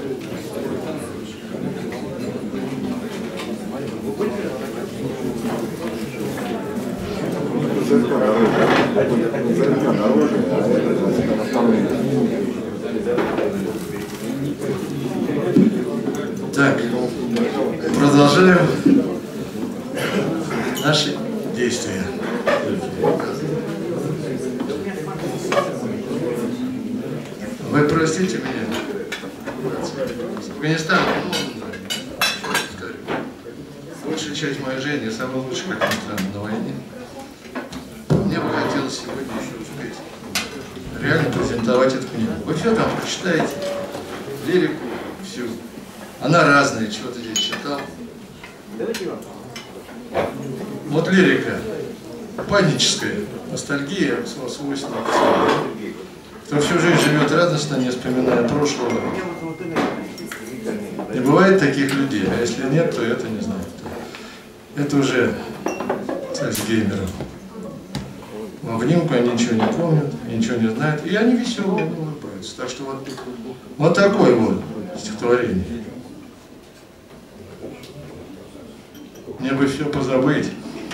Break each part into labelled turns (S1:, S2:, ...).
S1: Так, продолжаем наши действия. Вы простите меня, Афганистан, большая часть моей жизни, самый лучший, как ни странно, на войне. Мне бы хотелось сегодня еще успеть реально презентовать эту книгу. Вы все там прочитаете, лирику всю. Она разная, чего-то здесь читал. Вот лирика паническая, ностальгия свойственна. Кто всю жизнь живет радостно, не вспоминая прошлого. Не бывает таких людей, а если нет, то это не знаю. Это уже альцгеймеров. В обнимку они ничего не помнят, ничего не знают, и они веселые, улыбаются. Так что вот такое вот стихотворение. Мне бы все позабыть.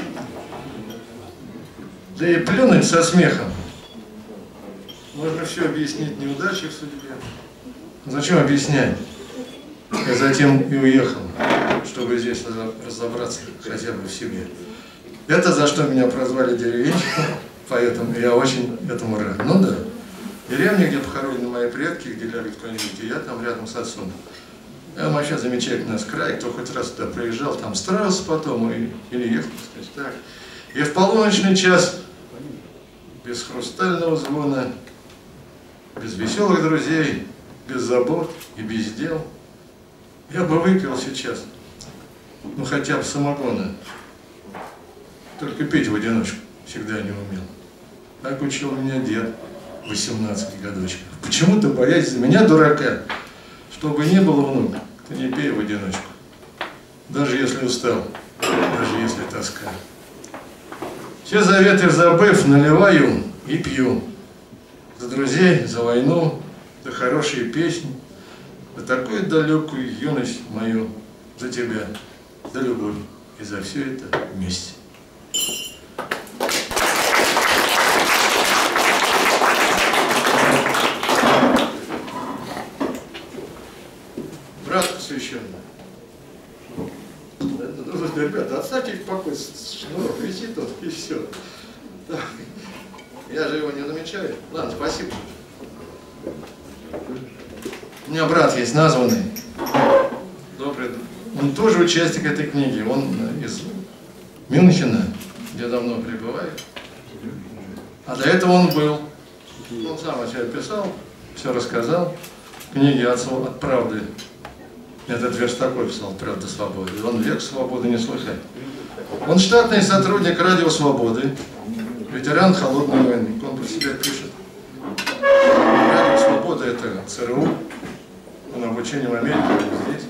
S1: Да и плюнуть со смехом. Можно все объяснить неудачи в судьбе. Зачем объяснять? Я затем и уехал, чтобы здесь разобраться хотя бы в себе. Это за что меня прозвали деревенщиком, поэтому я очень этому рад. Ну да, деревня, где похоронены мои предки, где лягут кто-нибудь, и я там рядом с отцом. Там вообще замечательный край, кто хоть раз туда приезжал, там строился потом или ехал, сказать, так. И в полуночный час, без хрустального звона, без веселых друзей, без забот и без дел, я бы выпил сейчас, ну хотя бы самогона. Только пить в одиночку всегда не умел. Так учил меня дед, 18 годочков. Почему-то боясь за меня, дурака, чтобы не было внука, ты не пей в одиночку. Даже если устал, даже если тоска. Все заветы забыв, наливаю и пью. За друзей, за войну, за хорошие песни, за такую далекую юность мою, за тебя, за любовь и за все это вместе. Брат посвященный. Ребята, оставьте их в покое, шнурок висит тут и все. Так. Я же его не замечаю. Ладно, спасибо. У меня брат есть названный. Добрый. Он тоже участник этой книги. Он из Мюнхена, где давно пребывает. А до этого он был. Он сам о себе писал, все рассказал. Книги от правды. Этот Верстаков писал «Правда свободы». Он век свободы не слыхает. Он штатный сотрудник Радио Свободы, ветеран холодной войны. Он про себя пишет. Радио Свобода — это ЦРУ. Он обучение в Америке, здесь.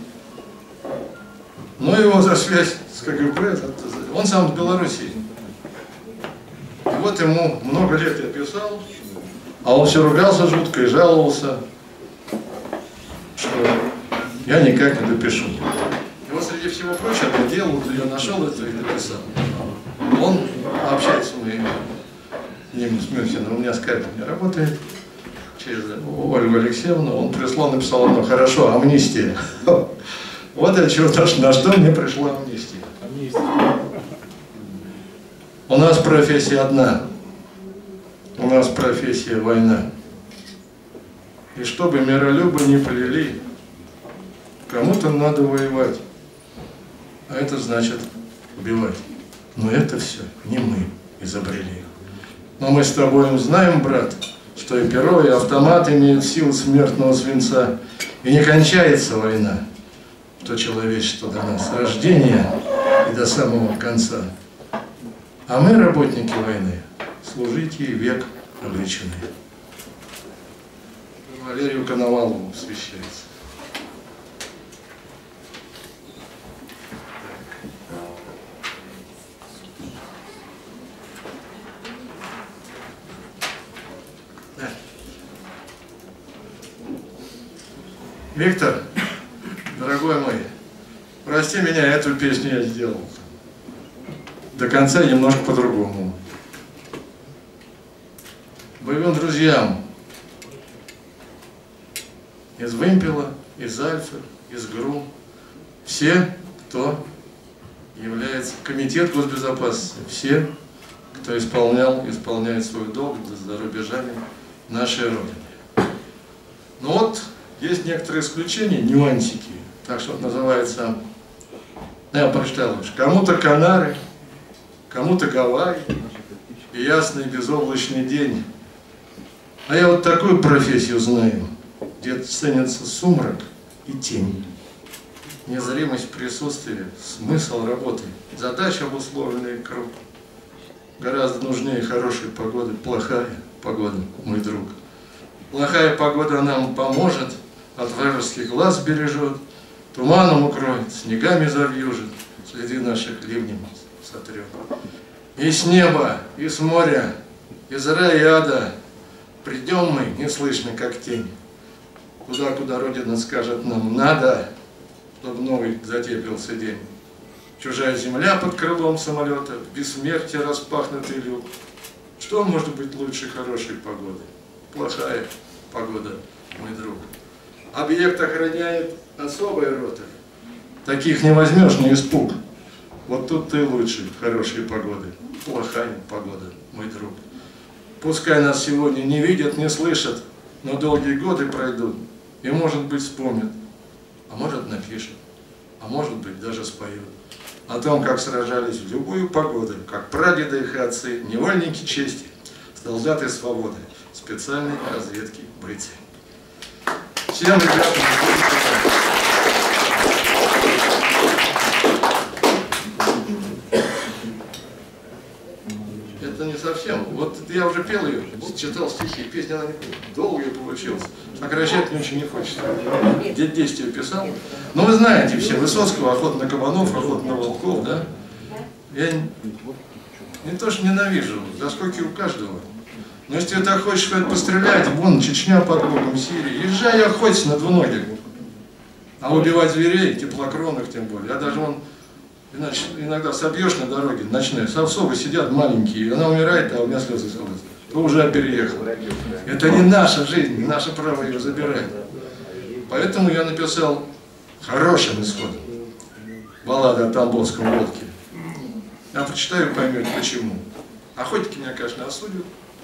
S1: Но его за связь с КГБ, он сам в Белоруссии. И вот ему много лет я писал, а он все ругался жутко и жаловался, что я никак не допишу. И вот среди всего прочего я делал, я нашел это и написал. Он общается с Мюнхеном, у меня скайп не работает, через Ольгу Алексеевну, он прислал, написал, ну хорошо, амнистия. Вот я чего даже на что мне пришла амнистия. У нас профессия одна. У нас профессия война. И чтобы миролюбы не плели, кому-то надо воевать. А это значит убивать. Но это все не мы изобрели. Но мы с тобой знаем, брат, что и перо, и автомат имеют силу смертного свинца. И не кончается война. То человечество до нас с рождения и до самого конца. А мы, работники войны, служить ей век обречены. Валерию Коновалову посвящается. Виктор, дорогой мой, прости меня, эту песню я сделал до конца немножко по-другому. Боевым друзьям из Вымпела, из Альфы, из ГРУ, все, кто является комитет госбезопасности, все, кто исполняет свой долг за рубежами нашей Родины. Но вот есть некоторые исключения, нюансики, так что называется, я прочитал лучше, кому-то Канары, кому-то Гавайи и ясный безоблачный день. А я вот такую профессию знаю, где ценится сумрак и тень. Незримость присутствия, смысл работы, задача, обусловленная круг. Гораздо нужнее хорошей погоды, плохая погода, мой друг. Плохая погода нам поможет, от вражеских глаз бережет, туманом укроет, снегами завьюжит, следы наших ливнем сотрет. И с неба, и с моря, из рая и ада придем мы, неслышно, как тень. Куда Родина скажет нам надо, чтобы новый затеплился день. Чужая земля под крылом самолета, в бессмертие распахнутый люк. Что может быть лучше хорошей погоды? Плохая погода, мой друг. Объект охраняет особая рота. Таких не возьмешь на испуг. Вот тут ты лучше хорошей погоды. Плохая погода, мой друг. Пускай нас сегодня не видят, не слышат, но долгие годы пройдут, и, может быть, вспомнят, а может, напишут, а может быть, даже споют о том, как сражались в любую погоду, как прадеды их отцы, невольники чести, солдаты свободы, специальной разведки бойцы. Всем ребятам это не совсем. Вот я уже пел ее, читал стихи, песня она долгая получилась. Сокращать мне очень не хочется. Дед 10 ее писал. Но вы знаете все, Высоцкого, охота на кабанов, охота на волков, да? Я не то что ненавижу, заскоки у каждого. Но если ты так хочешь сказать, пострелять, вон, Чечня под боком, Сирия, езжай охотиться на двуногих. А убивать зверей, теплокровных тем более. Я даже вон, иначе, иногда собьешь на дороге ночной, совсовы сидят маленькие, она умирает, а у меня слезы сходят. То уже переехал. Это не наша жизнь, не наше право ее забирать. Поэтому я написал хорошим исходом баллады о Тамбовском водке. Я прочитаю и поймете почему. Охотники меня, конечно, осудят.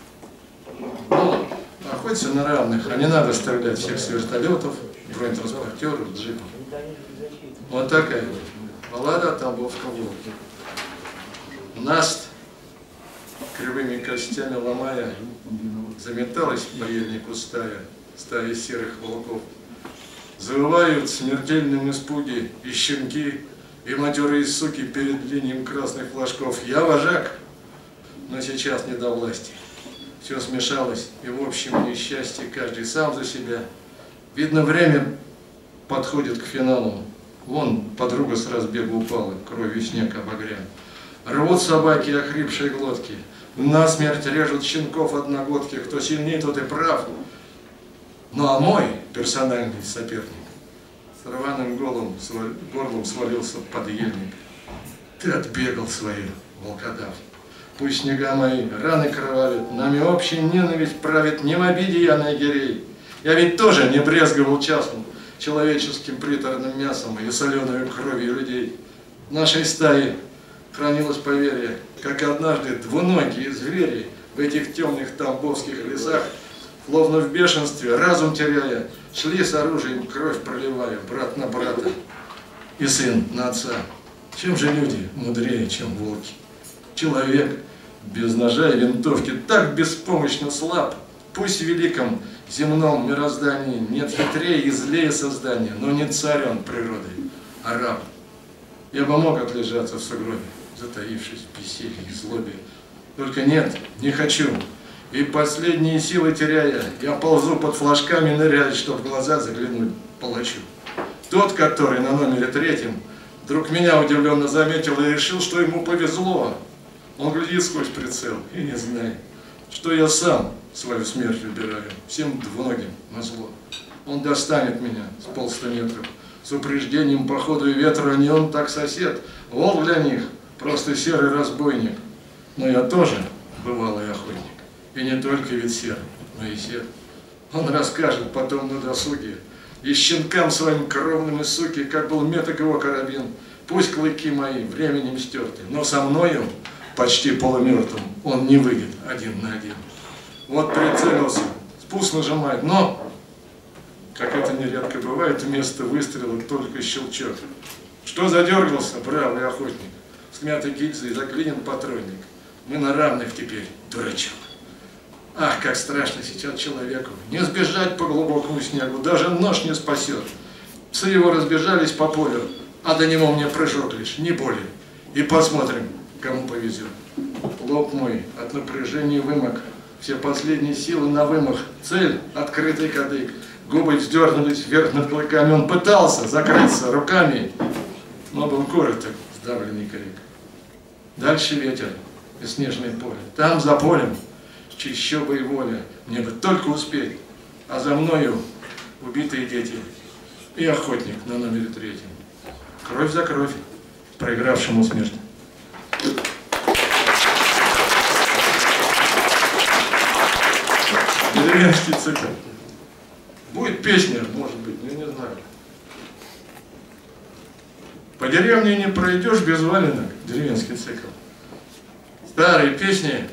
S1: Но охотиться на равных, а не надо стрелять всех с вертолетов, бронетранспортеров, джипов. Вот такая баллада о Тамбовском водке. Наст, кривыми костями ломая, заметалась по ельнику стая серых волков. Завывают в смертельном испуге и щенки, и матерые суки перед линией красных флажков. Я вожак, но сейчас не до власти. Все смешалось, и в общем несчастье каждый сам за себя. Видно, время подходит к финалу. Вон подруга с разбегу упала, кровью снег обогря. Рвут собаки охрипшие глотки, насмерть режут щенков одногодки. Кто сильнее, тот и прав. Ну а мой персональный соперник с рваным горлом свалился под ельник. Ты отбегал свою, волкодав. Пусть снега мои раны кровавят, нами общая ненависть правит, не в обиде я на егерей. Я ведь тоже не брезговал часом человеческим приторным мясом и соленой кровью людей. В нашей стае хранилось поверье, как однажды двуногие звери в этих темных тамбовских лесах, словно в бешенстве, разум теряя, шли с оружием, кровь проливая, брат на брата и сын на отца. Чем же люди мудрее, чем волки? Человек без ножа и винтовки так беспомощно слаб. Пусть в великом земном мироздании нет хитрее и злее создания, но не царь он природой, а раб. Я бы мог отлежаться в сугробе, затаившись в бессилии и злобе. Только нет, не хочу. И последние силы теряя, я ползу под флажками, ныряя, чтоб в глаза заглянуть палачу. Тот, который на номере 3, вдруг меня удивленно заметил и решил, что ему повезло. Он глядит сквозь прицел и не знает, что я сам свою смерть выбираю, всем двуногим назло. Он достанет меня с 150 метров, с упреждением по ходу и ветру, а не он так сосед. Волк для них просто серый разбойник. Но я тоже бывалый охотник. И не только ведь серый, но и серый. Он расскажет потом на досуге и щенкам своим кровным и суки, как был меток его карабин. Пусть клыки мои временем стерты, но со мною, почти полумертвым, он не выйдет один на один. Вот прицелился, спуск нажимает, но, как это нередко бывает, вместо выстрела только щелчок. Что задергался, бравый охотник? Смятой гильзой заклинен патронник. Мы на равных теперь, дурачок. Ах, как страшно сейчас человеку. Не сбежать по глубокому снегу, даже нож не спасет. Псы его разбежались по полю, а до него мне прыжок лишь, не более. И посмотрим, кому повезет. Лоб мой от напряжения вымок, все последние силы на вымах. Цель — открытый кадык. Губы вздернулись вверх над клыками. Он пытался закрыться руками, но был короток, сдавленный крик. Дальше ветер и снежное поле. Там, за полем, чищоба и воля. Мне бы только успеть, а за мною убитые дети и охотник на номере 3. Кровь за кровь, проигравшему смерть. Деревенский цикл. Будет песня, может быть, но я не знаю. По деревне не пройдешь без валенок. Деревенский цикл. Старые песни,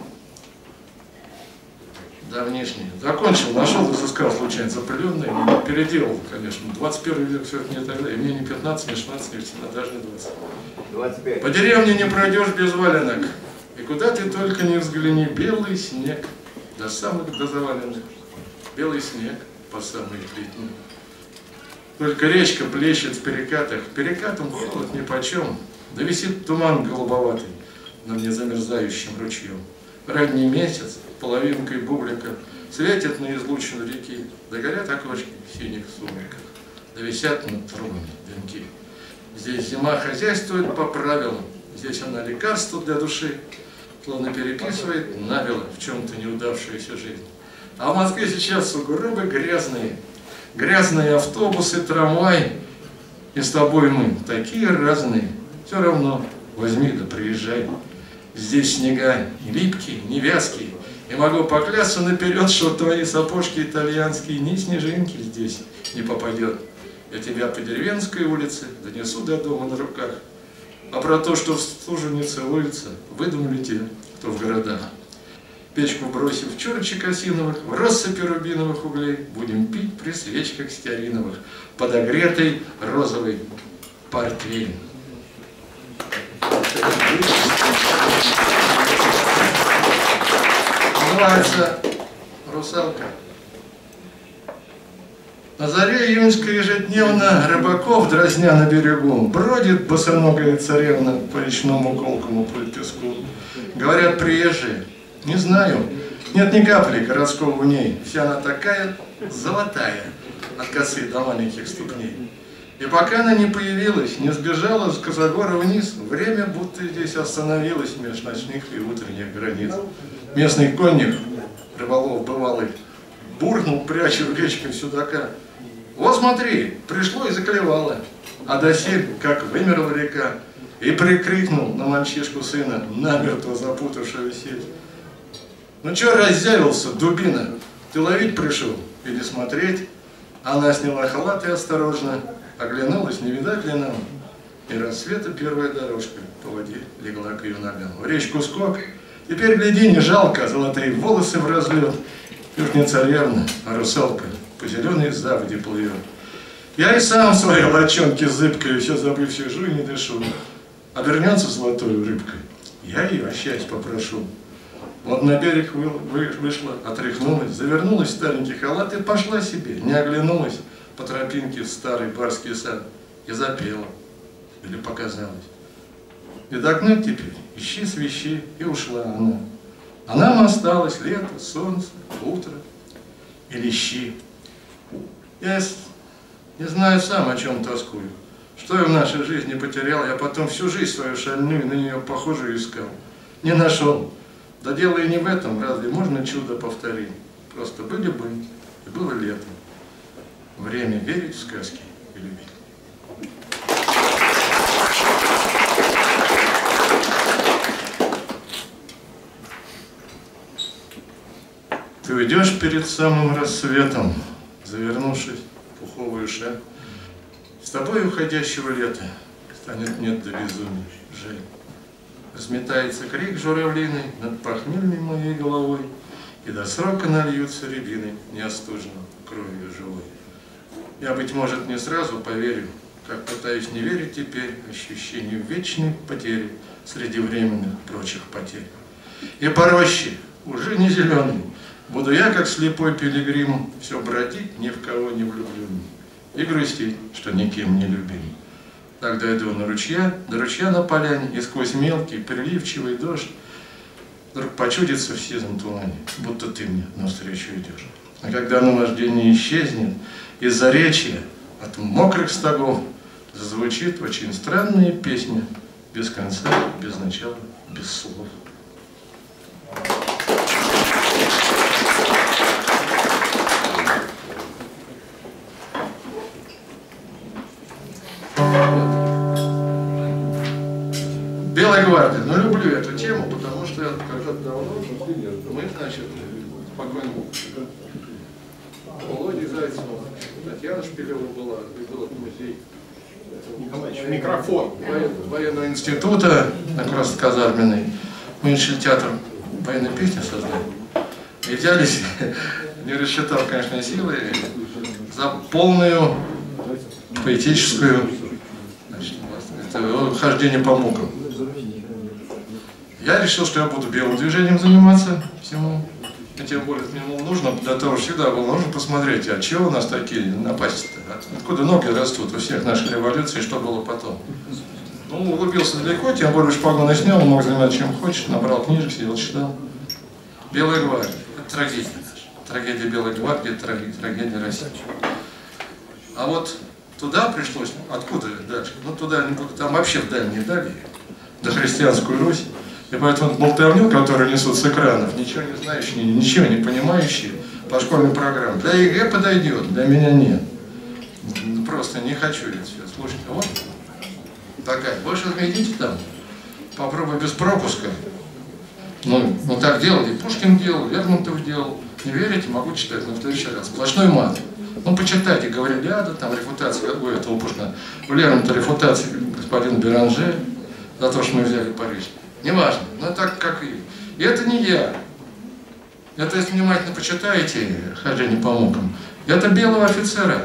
S1: давнишние. Закончил, нашел, разыскал случайно запыленные, переделал, конечно. 21 век все это не тогда. И мне не 15, не 16, не даже не 20. 25. По деревне не пройдешь без валенок. И куда ты только не взгляни, белый снег. До самых до заваленных. Белый снег по самой летней. Только речка плещет в перекатах. Перекатом холод нипочем. Да висит туман голубоватый над незамерзающим ручьем. Ранний месяц, половинкой бублика, светит на излучину реки. Да горят окошки в синих сумерках. Да висят над трубами дымки. Здесь зима хозяйствует по правилам. Здесь она лекарство для души, словно переписывает набело в чем-то неудавшуюся жизнь. А в Москве сейчас сугробы грязные. Грязные автобусы, трамвай. И с тобой мы такие разные. Все равно возьми да приезжай. Здесь снега не липкие, не вязкие. И могу поклясться наперед, что твои сапожки итальянские ни снежинки здесь не попадет. Я тебя по деревенской улице донесу до дома на руках. А про то, что в стужу не целуются, выдумали те, кто в городах. Печку бросив чурочек осиновых, в россыпи рубиновых углей будем пить при свечках стеариновых, подогретый розовый портвейн. Называется «Русалка». На заре июньской ежедневно рыбаков, дразня на берегу, бродит босоногая царевна по речному колкому песку. Говорят приезжие, не знаю, нет ни капли городского в ней, вся она такая золотая, от косы до маленьких ступней. И пока она не появилась, не сбежала с Косогора вниз, время будто здесь остановилось меж ночных и утренних границ. Местный конник, рыболов бывалый, буркнул, пряча в речке судака. Вот смотри, пришло и заклевало, а досель, как вымерла река, и прикрикнул на мальчишку сына, намертво запутавшего сеть. Ну чё раззявился, дубина, ты ловить пришел или смотреть? Она сняла халат и осторожно оглянулась, не видать ли нам, и рассвета первая дорожка по воде легла к ее ногам. В речку скок, теперь гляди, не жалко, золотые волосы в разлет. Уж не царевна, а русалка по зеленой заводе плывет. Я и сам в своей лочонке зыбкаю, все забыв, сижу и не дышу. А вернется золотой рыбкой, я ее о счастье попрошу. Вот на берег вышла, отряхнулась, завернулась в старенький халат и пошла себе, не оглянулась по тропинке в старый барский сад и запела, или показалось. И догнать теперь, ищи свищи, и ушла она. А нам осталось лето, солнце, утро и лещи. Я не знаю сам, о чем тоскую. Что я в нашей жизни потерял, я потом всю жизнь свою шальную на нее похожую искал. Не нашел. Да дело и не в этом, разве можно чудо повторить? Просто были бы, и было лето. Время верить в сказки и любить. Ты уйдешь перед самым рассветом, завернувшись в пуховую шаль. С тобой уходящего лета станет нет до безумия, жаль. Разметается крик журавлиный над похмельной моей головой, и до срока нальются рябины неостуженным кровью живой. Я, быть может, не сразу поверю, как пытаюсь не верить теперь ощущению вечной потери среди временных прочих потерь. И по роще, уже не зеленый, буду я, как слепой пилигрим, все бродить, ни в кого не влюбленный, и грустить, что никем не любим. Так дойду до ручья на поляне, и сквозь мелкий, приливчивый дождь вдруг почудится в сизом тумане, будто ты мне навстречу идешь. А когда наваждение исчезнет, из заречья от мокрых стогов зазвучит очень странная песня, без конца, без начала, без слов. Белая гвардия. Но люблю эту тему, потому что когда-то давно мы, значит, покойному Володе Зайцеву, Татьяна Шпилева была, и был музей
S2: микрофон
S1: военного института, как раз казарменный. Мы решили театр военной песни создать. И взялись, не рассчитав, конечно, силы, за полную поэтическую, значит, хождение по мукам. Я решил, что я буду белым движением заниматься всему. И тем более мне нужно, для того всегда было нужно посмотреть, а чего у нас такие напасти-то? Откуда ноги растут у всех наших революций, что было потом? Ну, углубился далеко, тем более шпагу снял, мог заниматься чем хочешь, набрал книжек, сидел, читал. Белая гвардия. Это трагедия. Трагедия Белой гвардии, трагедия России. А вот туда пришлось, откуда дальше? Ну, туда, там вообще вдаль не дали, до христианскую Русь. И поэтому болтовню, которую несут с экранов, ничего не знающие, ничего не понимающие по школьной программе. Для ЕГЭ подойдет, для меня нет. Просто не хочу это все слушать. Вот такая. Больше идите там, попробуй без пропуска. Ну так делали, Пушкин делал, Лермонтов делал. Не верите, могу читать на следующий раз. Сплошной мат. Ну почитайте, говорили, там рефутация, какой это у Пушкина. У Лермонтова рефутация господина Беранже за то, что мы взяли Париж. Неважно, но так как и это не я. Это, если внимательно почитаете «Хождение по мукам», это белого офицера.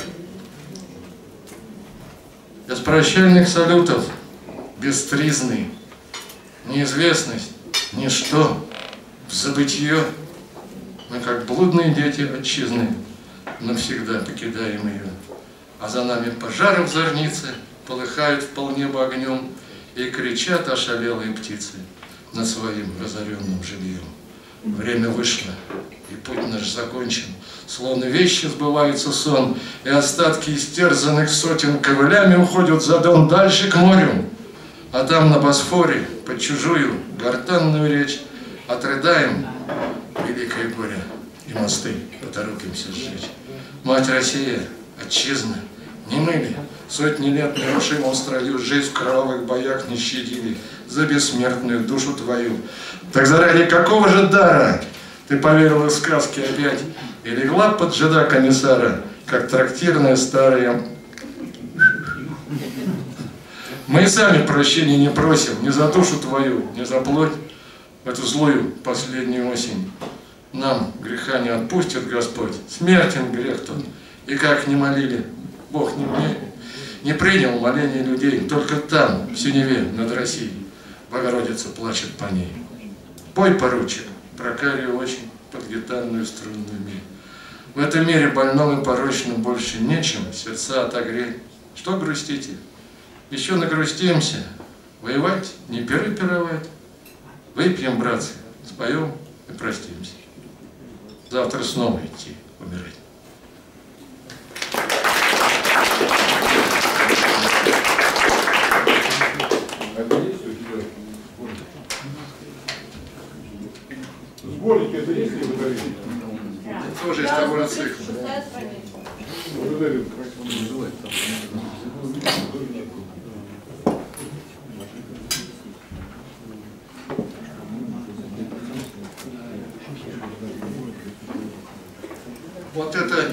S1: Без прощальных салютов, бестризный, неизвестность, ничто, в забытье. Мы, как блудные дети отчизны, навсегда покидаем ее. А за нами пожары в зорнице полыхают вполнебо огнем, и кричат ошалелые птицы над своим разоренным жильем. Время вышло, и путь наш закончен, словно вещи сбывается сон, и остатки истерзанных сотен ковылями уходят за Дон дальше к морю. А там на Босфоре под чужую гортанную речь отрыдаем великое горе, и мосты поторопимся сжечь. Мать Россия, отчизна, не мы ли? Сотни лет нерушимым строю жизнь в кровавых боях не щадили за бессмертную душу твою. Так заради какого же дара ты поверила в сказки опять и легла под жида комиссара, как трактирная старая? Мы и сами прощения не просим ни за душу твою, ни за плоть в эту злую последнюю осень. Нам греха не отпустит Господь, смертен грех тот, и как не молили, Бог не принял моление людей, только там, в синеве над Россией, Богородица плачет по ней. Пой, поручик, про карие очень под гитарную струнную медь. В этом мире больном и порочным больше нечем сердца отогреть. Что грустите? Еще нагрустимся. Воевать, не пиры пировать. Выпьем, братцы, споем и простимся. Завтра снова идти умирать.
S2: Сборники это есть, не выдавили?
S1: Тоже из того же цикла.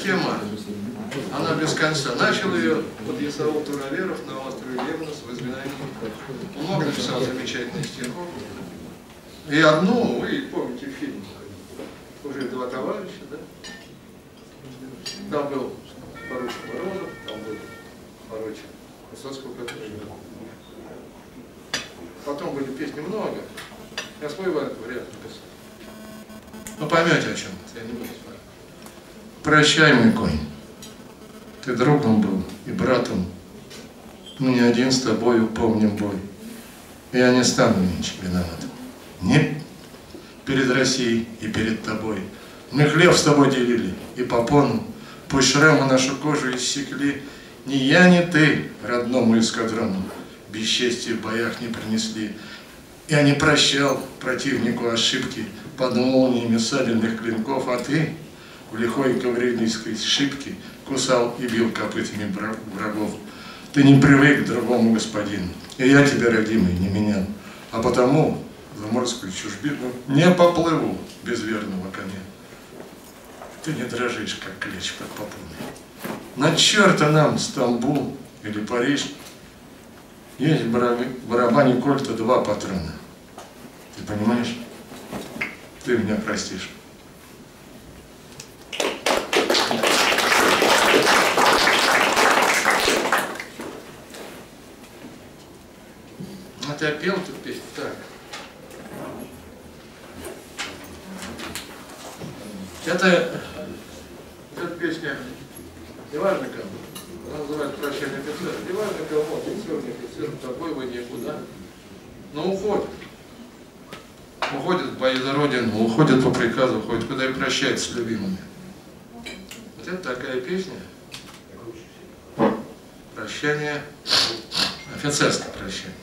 S1: тема, она без конца. Начал ее подъясовал Тураверов на острове Левнос в изгнании. Он много написал замечательных стихов. И одну, вы помните фильм, уже два товарища, да? Там был поручик Морозов, там был поручик Высоцкого, который играл. Потом были песни много. Я свой вариант написал. Ну поймете, о чем это, я не буду спорить. Прощай, мой конь. Ты другом был и братом. Мы не один с тобою помним бой. Я не стану нынче виноватым. Не перед Россией и перед тобой. Мы хлеб с тобой делили и попону. Пусть шрамы нашу кожу иссекли. Ни я, ни ты родному эскадрону бесчестия в боях не принесли. Я не прощал противнику ошибки под молниями сабельных клинков, а ты в лихой кавалерийской шибке кусал и бил копытами врагов. Ты не привык к другому господину, и я тебя, родимый, не менял. А потому в заморскую чужбину не поплыву без верного коня. Ты не дрожишь, как клещ под попоной. На черта нам Стамбул или Париж. Есть в барабане кольта 2 патрона. Ты понимаешь? Ты меня простишь. А ты пел тут песню? Так. Это песня, неважно кому, она называется «Прощальный офицер», неважно кому, офицер, не офицер, такой вы никуда, но уходит. Уходит в бои за Родину, уходит по приказу, уходит куда и прощается с любимыми. Вот это такая песня. Прощание, офицерское прощание.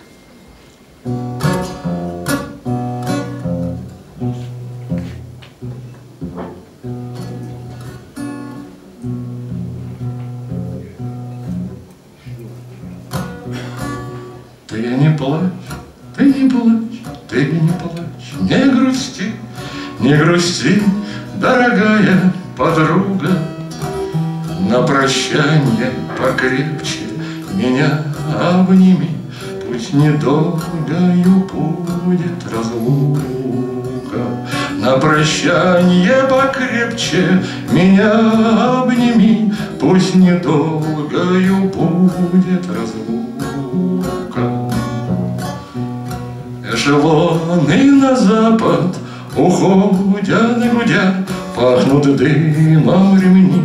S1: Ты не плачь, ты не плачь, ты не плачь, не грусти, дорогая подруга. На прощанье покрепче меня обними, пусть недолгою будет разлука. На прощанье покрепче меня обними, пусть недолгою будет разлука. Эшелоны на запад уходят, гудя, пахнут дымом ремни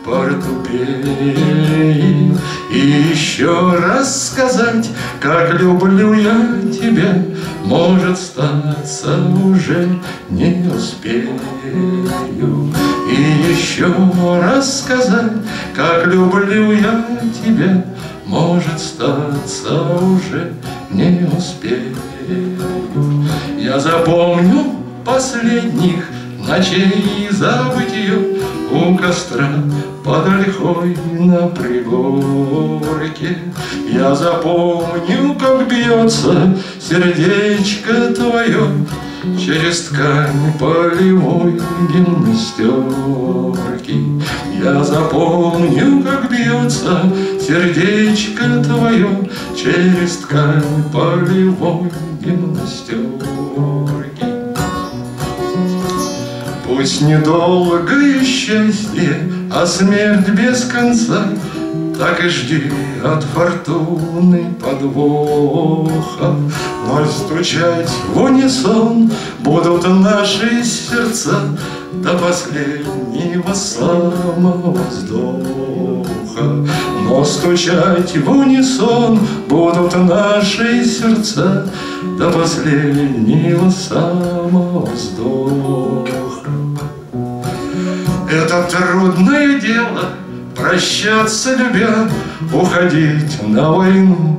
S1: портупеи. И еще раз сказать, как люблю я тебя, может статься уже не успею. И еще раз сказать, как люблю я тебя, может статься уже не успею. Я запомню последних ночей забытье у костра под ольхой на пригорке. Я запомню, как бьется сердечко твое через ткань полевой гимнастерки. Я запомню, как бьется сердечко твое через ткань полевой гимнастерки. Пусть недолгое счастье, а смерть без конца, так и жди от фортуны подвоха. Но стучать в унисон будут наши сердца до последнего самого вздоха. Но стучать в унисон будут наши сердца до последнего самого вздоха. Это трудное дело — прощаться любя, уходить на войну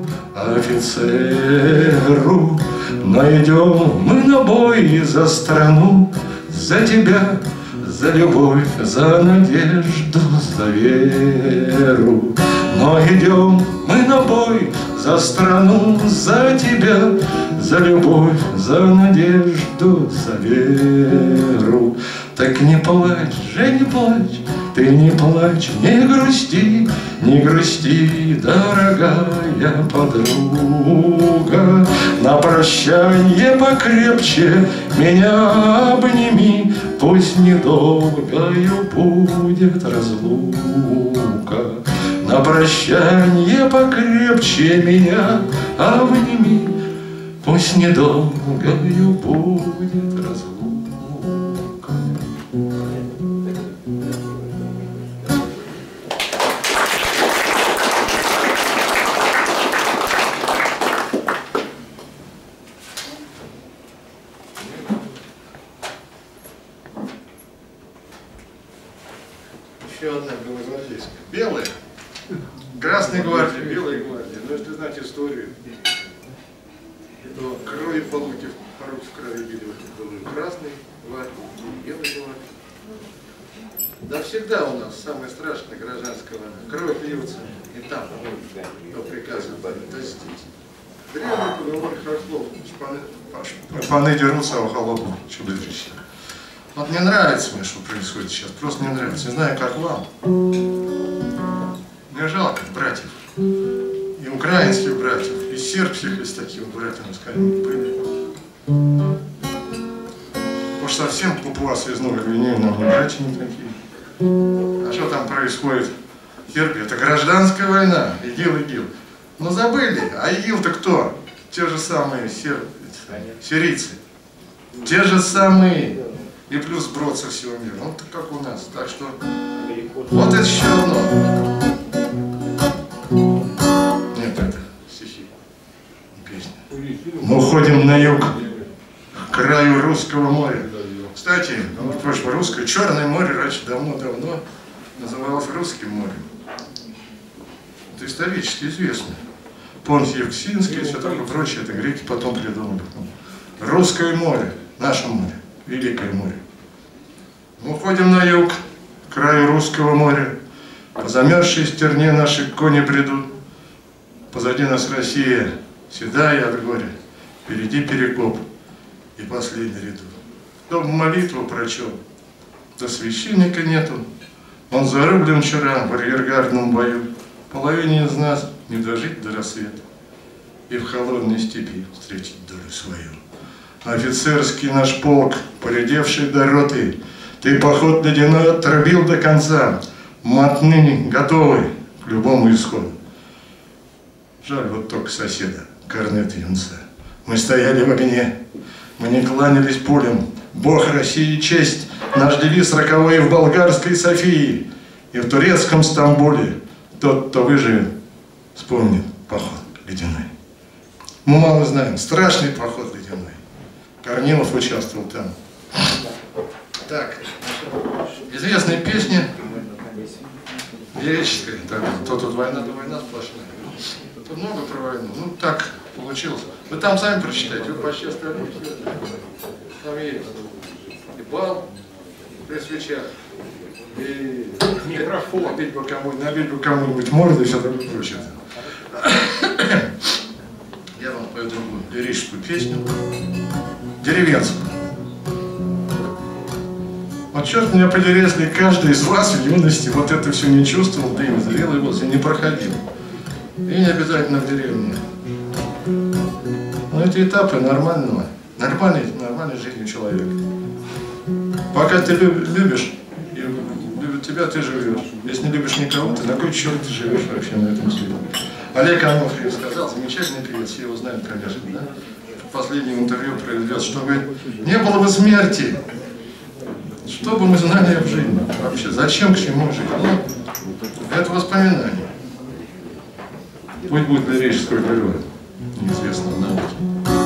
S1: офицеру. Но идем мы на бой за страну, за тебя, за любовь, за надежду, за веру. Но идем мы на бой за страну, за тебя, за любовь, за надежду, за веру. Так не плачь же, не плачь, ты не плачь, не грусти, не грусти, дорогая подруга. На прощанье покрепче меня обними, пусть недолгою будет разлука. На прощанье покрепче меня обними, пусть недолгою будет разлука. Еще одна белогвардейская. Белая. Красная гвардия, белая гвардия. Но если знать историю, то крови полуки порог в крови били в красной гвардии и белой гвардии. Да всегда у нас самая страшная гражданская война. Кровь льется и там, по приказу, достичь. Древний поговор Хохлов. Паны дерутся, а у холопов чудовище. Вот мне нравится мне, что происходит сейчас. Просто не нравится. Не знаю, как вам. Мне жалко братьев. И украинских братьев, и сербских, и с такими братьями, скажем, были. Потому что совсем папуасы из Новой Гвинеи нам не братья не такие. А что там происходит в Сербии? Это гражданская война. ИГИЛ. Ну забыли. А ИГИЛ-то кто? Те же самые сирийцы. Те же самые. И плюс брод со всего мира. Вот как у нас. Так что вот это еще одно. Нет, это стихи, песня. Мы уходим на юг, к краю русского моря. Кстати, прошлое русское, Черное море раньше давно-давно называлось Русским морем. Это исторически известно. Понтий Евксинский и все такое прочее, это греки потом придумали. Русское море, наше море. Великое море. Мы уходим на юг, к краю русского моря. По замерзшей стерне наши кони бредут. Позади нас Россия, седая от горя. Впереди перекоп и последний редут. Кто бы молитву прочел, да священника нету. Он зарублен вчера в арьергардном бою. Половине из нас не дожить до рассвета и в холодной степи встретить долю свою. Офицерский наш полк, поредевший до роты, ты поход ледяной отрубил до конца. Мы отныне готовы к любому исходу. Жаль вот только соседа, корнета юнца. Мы стояли в огне, мы не кланялись пулям. Бог России честь, наш девиз роковой в болгарской Софии и в турецком Стамбуле. Тот, кто выживет, вспомнит поход ледяной. Мы мало знаем, страшный поход ледяной. Корнилов участвовал там. Так, известная песня, лирическая. То тут война, да война сплошная. Тут много про войну. Ну так получилось. Вы там сами прочитайте, вы почти остальные. Там есть и бал при свечах, и микрофон. Набить бы кому-нибудь морду и все такое прочее. Я вам пою другую лирическую песню. Деревенскую. Вот черт меня подери, если каждый из вас в юности вот это все не чувствовал, да и в зрелый возраст не проходил. И не обязательно в деревне. Но это этапы нормальной жизни человека. Пока ты любишь, и любят тебя, ты живешь. Если не любишь никого, ты на кой черт ты живешь вообще на этом свете? Олег Анофриев сказал, замечательный певец, все его знают, конечно, да? В последнем интервью произвел, что говорит, не было бы смерти, что бы мы знали в жизни вообще, зачем к чему жить? Ну, это воспоминание. Пусть будет лирической природы, неизвестного науки.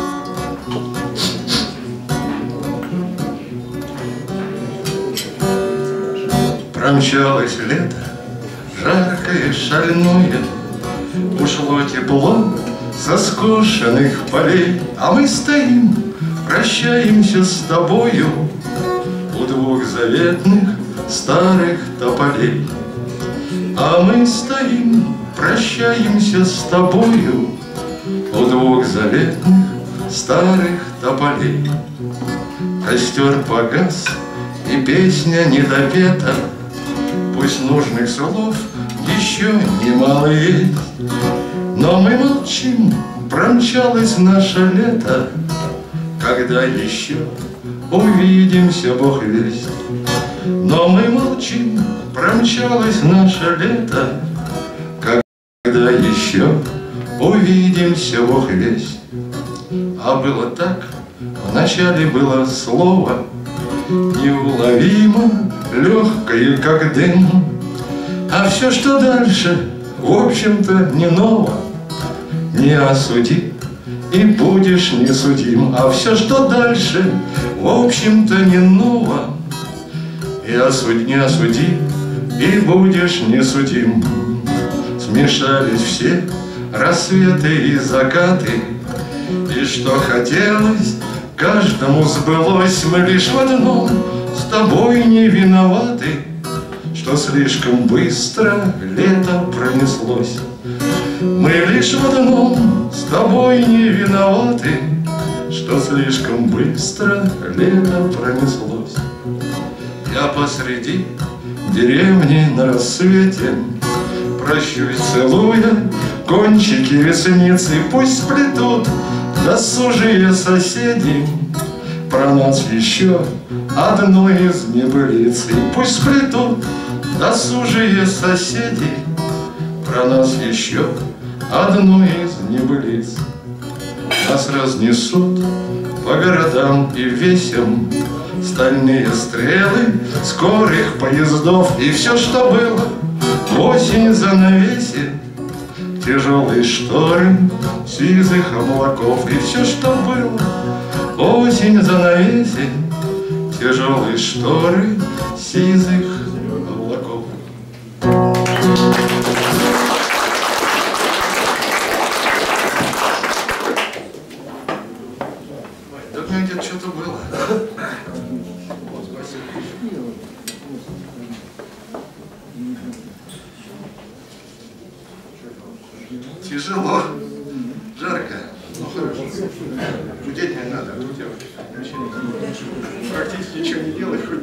S1: Промчалось лето, жаркое, шальное, ушло тепло со скошенных полей, а мы стоим, прощаемся с тобою у двух заветных старых тополей. А мы стоим, прощаемся с тобою у двух заветных старых тополей. Костер погас, и песня недопета, пусть Пусть нужных слов еще немало есть, но мы молчим, промчалось наше лето. Когда еще увидимся, Бог весть. Но мы молчим, промчалось наше лето. Когда еще увидимся, Бог весть. А было так, вначале было слово неуловимо, легкое, как дым. А все, что дальше, в общем-то, не ново. Не осуди, и будешь не судим. А все, что дальше, в общем-то, не ново. И не осуди, и будешь не судим. Смешались все рассветы и закаты, и что хотелось, каждому сбылось. Мы лишь в одном с тобой не виноваты, что слишком быстро лето пронеслось. Мы лишь в одном с тобой не виноваты, что слишком быстро лето пронеслось. Я посреди деревни на рассвете прощусь, целуя кончики ресниц, и пусть сплетут досужие соседи про нас еще одну из небылиц. И пусть сплетут досужие соседи про нас еще одну из небылиц. Нас разнесут по городам и весям стальные стрелы скорых поездов. И все, что было осень занавесит тяжелые шторы сизых облаков. И все, что было осень занавесит тяжелые шторы сизых облаков. Да у меня где-то что-то было. Вот, спасибо. Тяжело, жарко, но хорошо. Худеть не надо, а тут я практически ничего не делаю, худеть.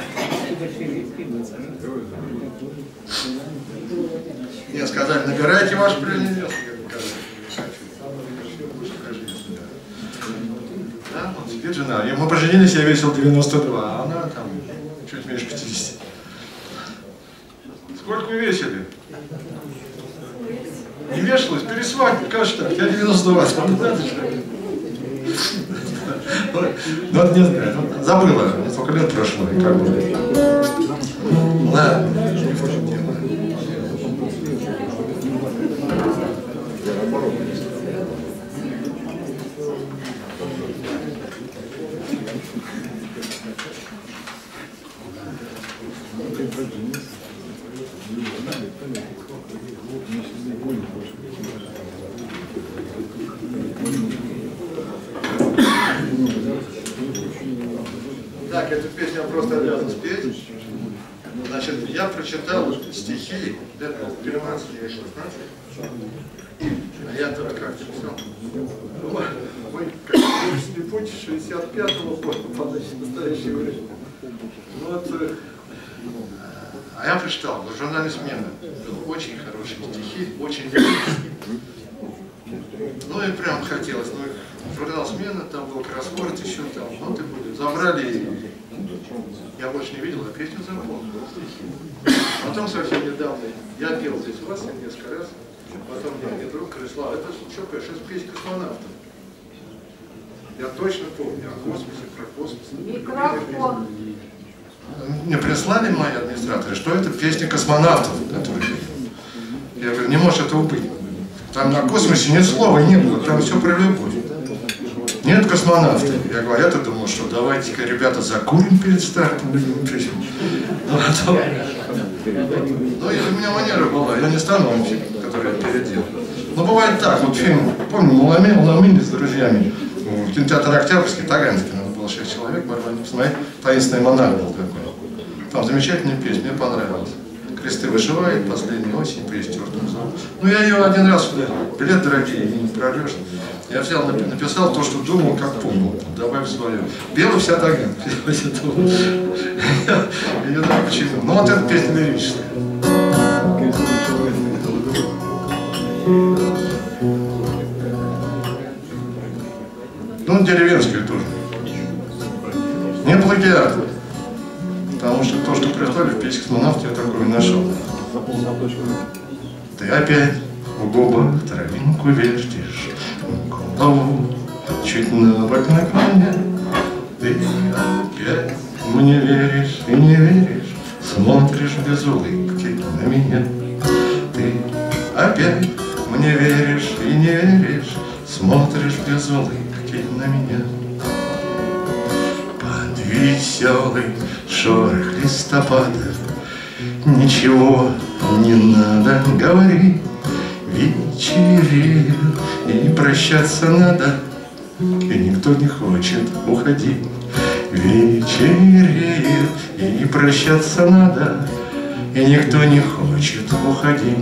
S1: Мне сказали, набирайте ваш прямой вес. Да, вот теперь жена. И мы поженились, я весил 92, а она там чуть меньше 50. Сколько вы весили? Не вешалась, пересвадьба, кажется так, я 92. Ну вот не знаю, забыла, сколько лет прошло и как было. Ладно. Так, эту песню я просто обязан спеть. Значит, я прочитал стихи лет 13 или 16. А я тоже как-то все. Мой путь 65-го года, в настоящее время. Вот, а я прочитал в журнале «Смена». Очень хорошие стихи, очень лирические. Ну и прям хотелось. Ну, журнал «Смена», там был кроссворд, еще там ноты были. Забрали, я больше не видел, а песню запомнил. Потом совсем недавно я пел здесь у вас несколько раз. Потом мне друг прислал, это что, конечно, песня космонавтов. Я точно помню о космосе, про космос.
S3: Микрофон.
S1: Мне прислали мои администраторы, что это песня космонавтов, которые... Я говорю, не может этого быть. Там на космосе ни слова не было, там все про любовь. Нет космонавтов. Я говорю, я-то думал, что давайте-ка, ребята, закурим перед стартом. Ну, и у меня манера была, я не стану вам фильм, который я переделал. Но бывает так, вот фильм, помню, «Муламини» с друзьями, в кинотеатре «Октябрьский», Таганский, надо было 6 человек, барабанить, посмотреть, «Таинственный монарх» был такой. Там замечательная песня, мне понравилась. «Кресты вышивает, последняя осень по истертым залам». Ну, я ее один раз, билет дорогие, не прорвешь. Я взял, написал то, что думал, как помнил, добавив свое. Белая вся Таганка. Я не знаю почему. Ну, вот эта песня лирическая. Ну, деревенские тоже. Не плагиат. Потому что то, что прислали в печь космонавт, я такого не нашел. Ты опять в губах травинку вертишь, голову чуть на бок наклоня. Ты опять мне веришь и не веришь, смотришь без улыбки на меня. Ты опять мне веришь и не веришь, смотришь без улыбки на меня. Под веселый шорох листопада ничего не надо говорить. Вечереет и прощаться надо, и никто не хочет уходить. Вечереет и прощаться надо, и никто не хочет уходить.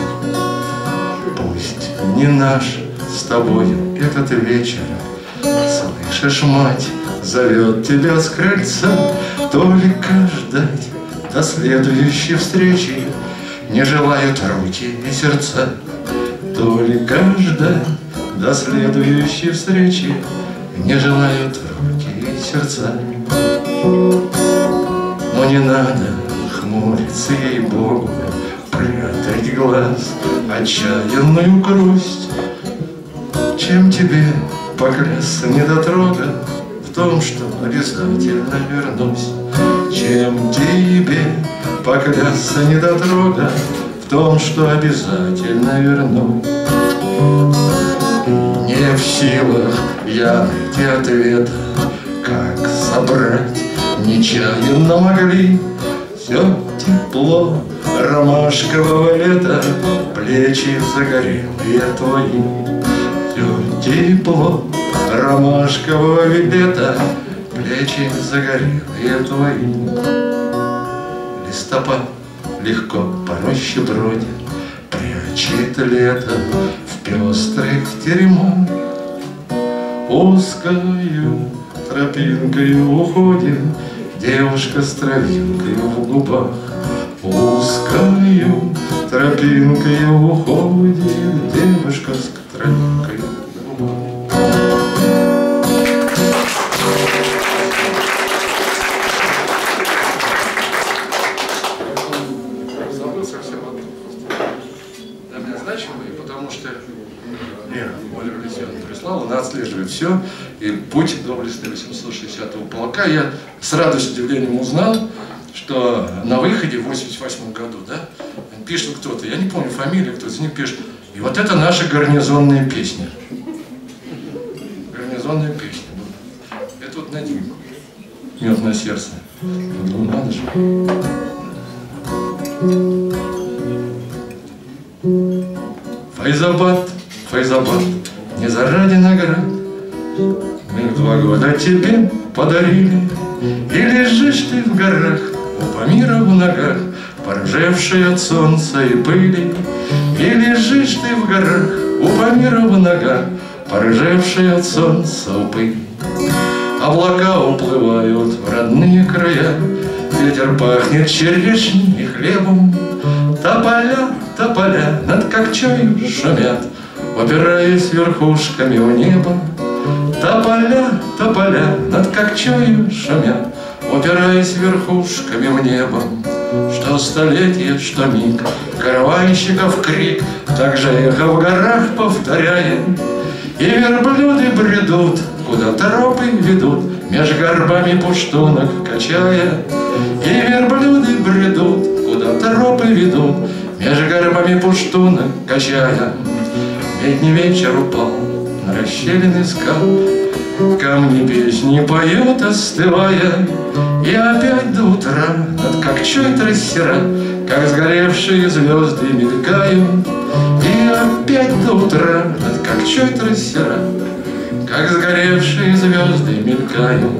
S1: Пусть не наш с тобою этот вечер, слышишь, мать зовет тебя с крыльца, только ждать до следующей встречи не желают руки и сердца. Только ждать до следующей встречи не желают руки и сердца. Но не надо хмуриться, ей-богу, прятать глаз, отчаянную грусть. Чем тебе поклясться недотрога в том, что обязательно вернусь? Чем тебе поклясться недотрога в том, что обязательно вернусь? Не в силах я найти ответа, как собрать нечаянно могли все тепло ромашкового лета, плечи загорелые твои. Все тепло ромашкового лета, плечи загорелые твои. Листопад легко по роще бродит, прячет лето в пестрых теремах. Узкою тропинкой уходит девушка с травинкой в губах. Узкою тропинкой уходит девушка с травинкой в губах. Забыл совсем одну просто. Для меня значимый, потому что Лера Валерий Алексеевна прислала, она отслеживает все, и путь доблестный 860-го полка. Я с радостью, удивлением узнал, что на выходе в 88 году, да, пишет кто-то, я не помню фамилию, кто-то из них пишет, и вот это наша гарнизонная песня. Гарнизонная песня. Это вот на день. Мед на сердце. Ну надо же. Файзабад, Файзабад, не заради наград мы 2 года тебе подарили, и лежишь ты в горах, у Памира в ногах, поржевший от солнца и пыли. И лежишь ты в горах, у Памира в ногах, поржевший от солнца и пыли. Облака уплывают в родные края, ветер пахнет черешней и хлебом. Тополя, тополя над Кокчою шумят, упираясь верхушками в небо. Тополя, тополя над Кокчою шумят, упираясь верхушками в небо. Что столетие, что миг, караванщиков крик, так же эхо в горах повторяет. И верблюды бредут, куда тропы ведут, меж горбами пуштунок качая. И верблюды бредут, куда тропы ведут, меж горбами пуштунок качая. Летний вечер упал на расщелины скал, камни песни поют, остывая. И опять до утра над Кокчой трассера, как сгоревшие звезды мелькают. И опять до утра над Кокчой трассера, как сгоревшие звезды мелькают.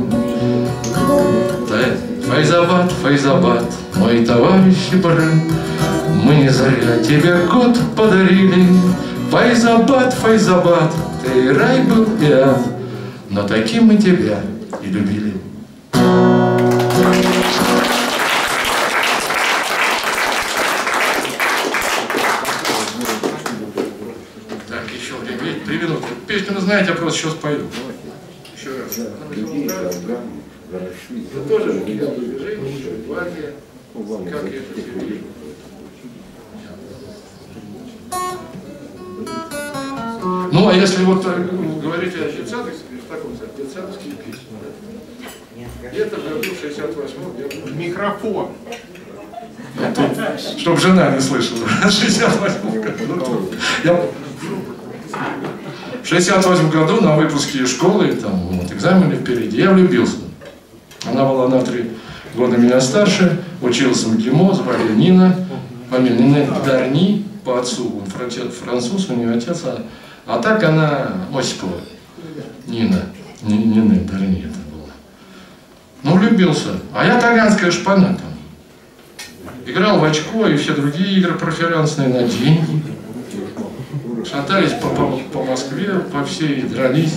S1: Файзабад, Файзабад, мой товарищ и брат, мы не зря тебе год подарили. Файзабад, Файзабад, ты рай был и ад, но таким мы тебя и любили. видите, 3 минуты. Песню вы знаете, я просто сейчас спою. Еще раз. Это тоже движение, гвардия. Как я это перевожу? Ну, а если вот говорить о детсадовских, в таком смысле, детсадовские песни, да? Где-то в году 68-м я...
S2: Микрофон.
S1: Чтоб жена не слышала. 68-м году. В 68 году на выпуске школы, там, вот, экзамены впереди, я влюбился. Она была на 3 года меня старше, учился в МГИМО, звали Нина, фамилия Нина Дарни, по отцу, он француз, у нее отец, а так она Осипова, Нина Дарни это было. Ну, влюбился. А я таганская шпана там. Играл в очко и все другие игры проферансные на деньги. Шатались по Москве, по всей, дрались.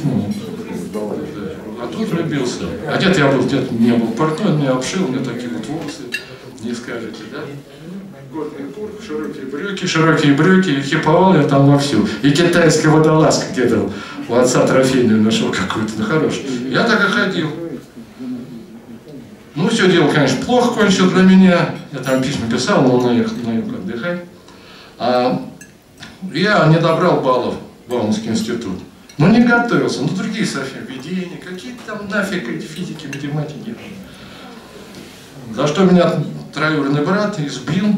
S1: А тут влюбился. А где-то я был, где-то не был портной, он меня обшил, у меня такие вот волосы, не скажете, да? Годный пурк, широкие брюки, хиповал я там вовсю. И китайская водолазка где-то у отца трофейную нашел какую-то, ну хорошую. Я так и ходил. Ну, все дело, конечно, плохо кончилось для меня. Я там письма писал, но он наехал на юг отдыхать. Я не добрал баллов в Бауманский институт. Но не готовился. Ну, другие совсем введения, какие-то там нафиг эти физики, математики. За что меня троюродный брат избил,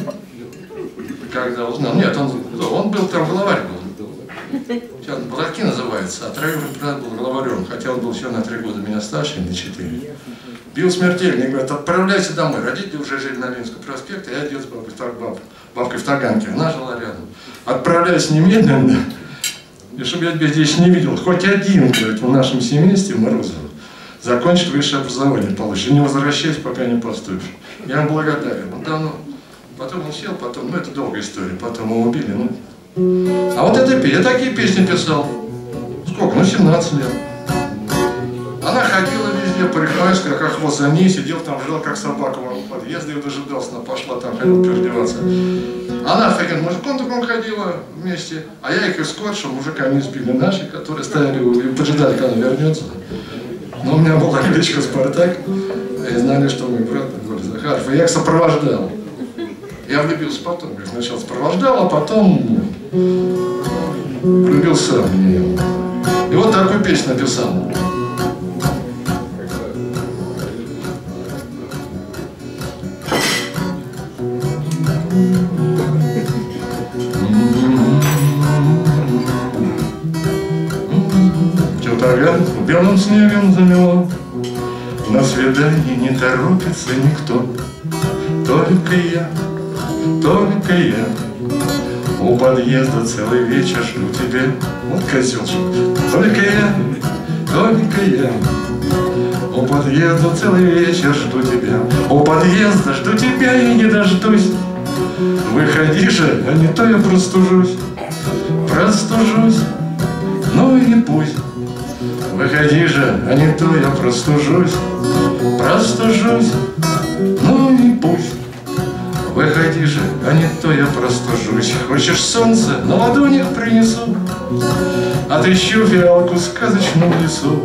S1: когда узнал. Нет, он был там главарь был. Сейчас Балаки называется, а троюродный брат был главарем, хотя он был еще на 3 года меня старше, на 4. Бил смертельно, говорят, отправляйся домой. Родители уже жили на Ленинском проспекте, а я дед с бабкой в Таганке, она жила рядом. Отправляйся немедленно, и чтобы я тебя здесь не видел, хоть один, говорит, в нашем семействе Морозово, закончит высшее образование получишь, и не возвращайся, пока не поступишь. Я ему благодарен. Он давно, потом он сел, потом, ну это долгая история, потом его убили, ну. А вот это, я такие песни писал. Сколько? Ну 17 лет. Она ходила везде, парикмахерская, как хвост за ней, сидел там, ждал, как собака у подъезда, ее дожидался, она пошла там, ходила переодеваться. Она с таким мужиком таком ходила вместе, а я их эскортшил, мужиками сбили наши, которые стояли и поджидали, когда она вернется. Но у меня была кличка Спартак, и знали, что мой брат Григорий Захаров, и я их сопровождал. Я влюбился потом, я сначала сопровождал, а потом влюбился в нее. И вот такую песню написал. Таган белым снегом замело, на свидание не торопится никто. Только я у подъезда целый вечер жду тебя. Вот козел же. Только я у подъезда целый вечер жду тебя. У подъезда жду тебя и не дождусь. Выходи же, а не то я простужусь. Ну и пусть. Выходи же, а не то я простужусь. Ну и пусть. Выходи же, а не то я простужусь. Хочешь солнце, на ладонях принесу. Отыщу фиалку в сказочном лесу.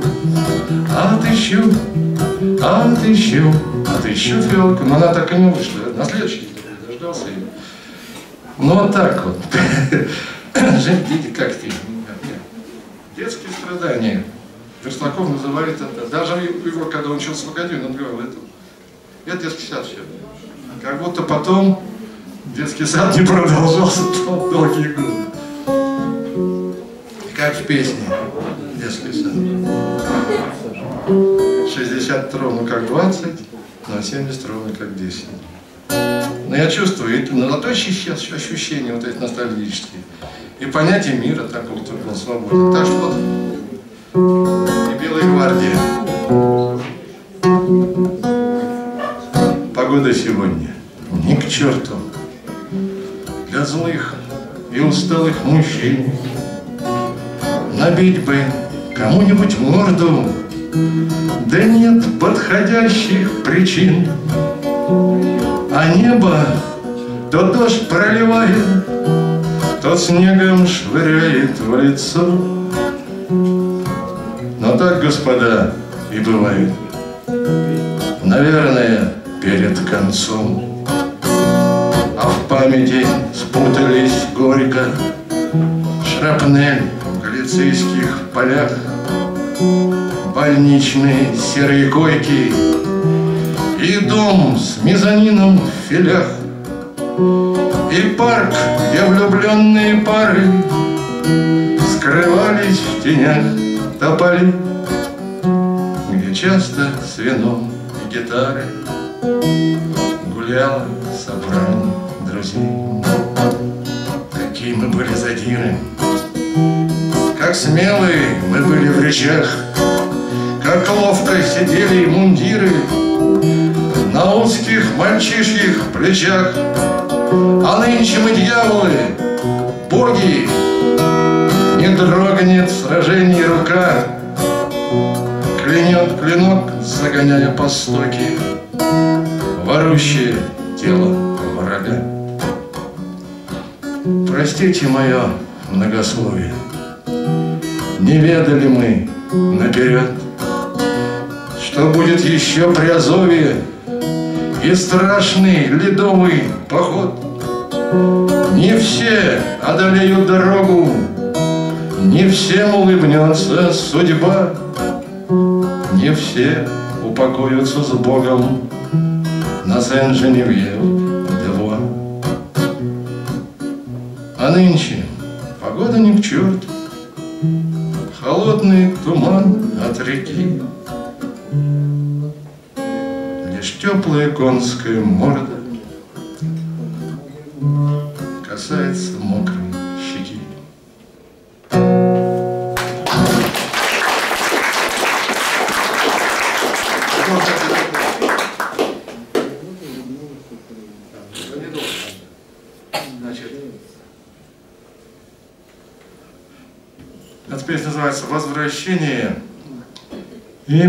S1: Отыщу фиалку. Но она так и не вышла. На следующий день дождался ее. Ну вот так вот. Жить, дети, как ты? Детские страдания. Верстаков называет это. Даже его, когда он учился в академии, он говорил, это детский сад все. Как будто потом детский сад не продолжался долгие годы. Как в песне детский сад. 60 ровно как 20, но 70 ровно как 10. Но я чувствую, это на то ощущения вот эти ностальгические. И понятие мира такого, который был свободен. Так что вот и Белая гвардия. Погода сегодня ни к черту. Для злых и усталых мужчин набить бы кому-нибудь морду, да нет подходящих причин. А небо то дождь проливает, кто снегом швыряет в лицо. Но так, господа, и бывает, наверное, перед концом. А в памяти спутались горько шрапнель в галицийских полях, больничные серые койки и дом с мезонином в филях, и парк, где влюбленные пары скрывались в тенях тополей, где часто с вином и гитарой гуляло собрание друзей. Какие мы были задиры, как смелые мы были в речах, как ловко сидели мундиры на узких мальчишьих плечах. А нынче мы дьяволы, боги, не дрогнет в сражении рука, клянет клинок, загоняя по стоке ворущее тело врага. Простите мое многословие, не ведали мы наперед, что будет еще при Азове и страшный ледовый поход. Не все одолеют дорогу, не всем улыбнется судьба, не все упокоятся с Богом на Сен-Женевьев-де-Вуа. А нынче погода ни к черту, холодный туман от реки, лишь теплая конская морда касается мокрой щеки. Эта песня называется «Возвращение». И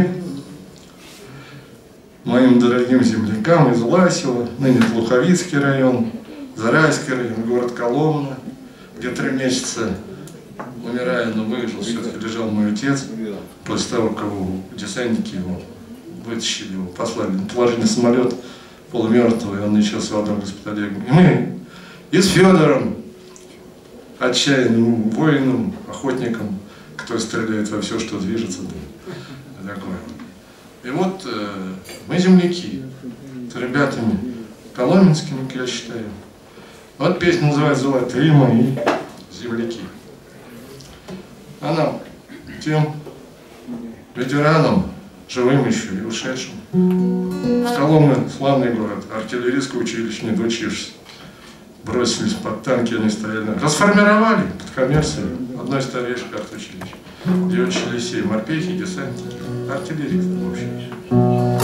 S1: моим дорогим землякам из Ласева, ныне Луховицкий район, Зарайский район, город Коломна, где 3 месяца, умирая, но выжил, все-таки лежал мой отец, после того, как десантники его вытащили, его послали, положили на самолет полумертвый, он лечился в одном госпитале. И мы и с Федором, отчаянным воином, охотником, который стреляет во все, что движется, такое. И вот мы земляки, с ребятами коломенскими, как я считаю. Вот песня называется «Золотые мои земляки». Она тем ветеранам, живым еще и ушедшим. Коломна — славный город, артиллерийское училище, не доучившись. Бросились под танки, они стояли. Расформировали под коммерцией одно из старейших артучилищ, где учились и морпехи, и десантники, артиллеристы в общем.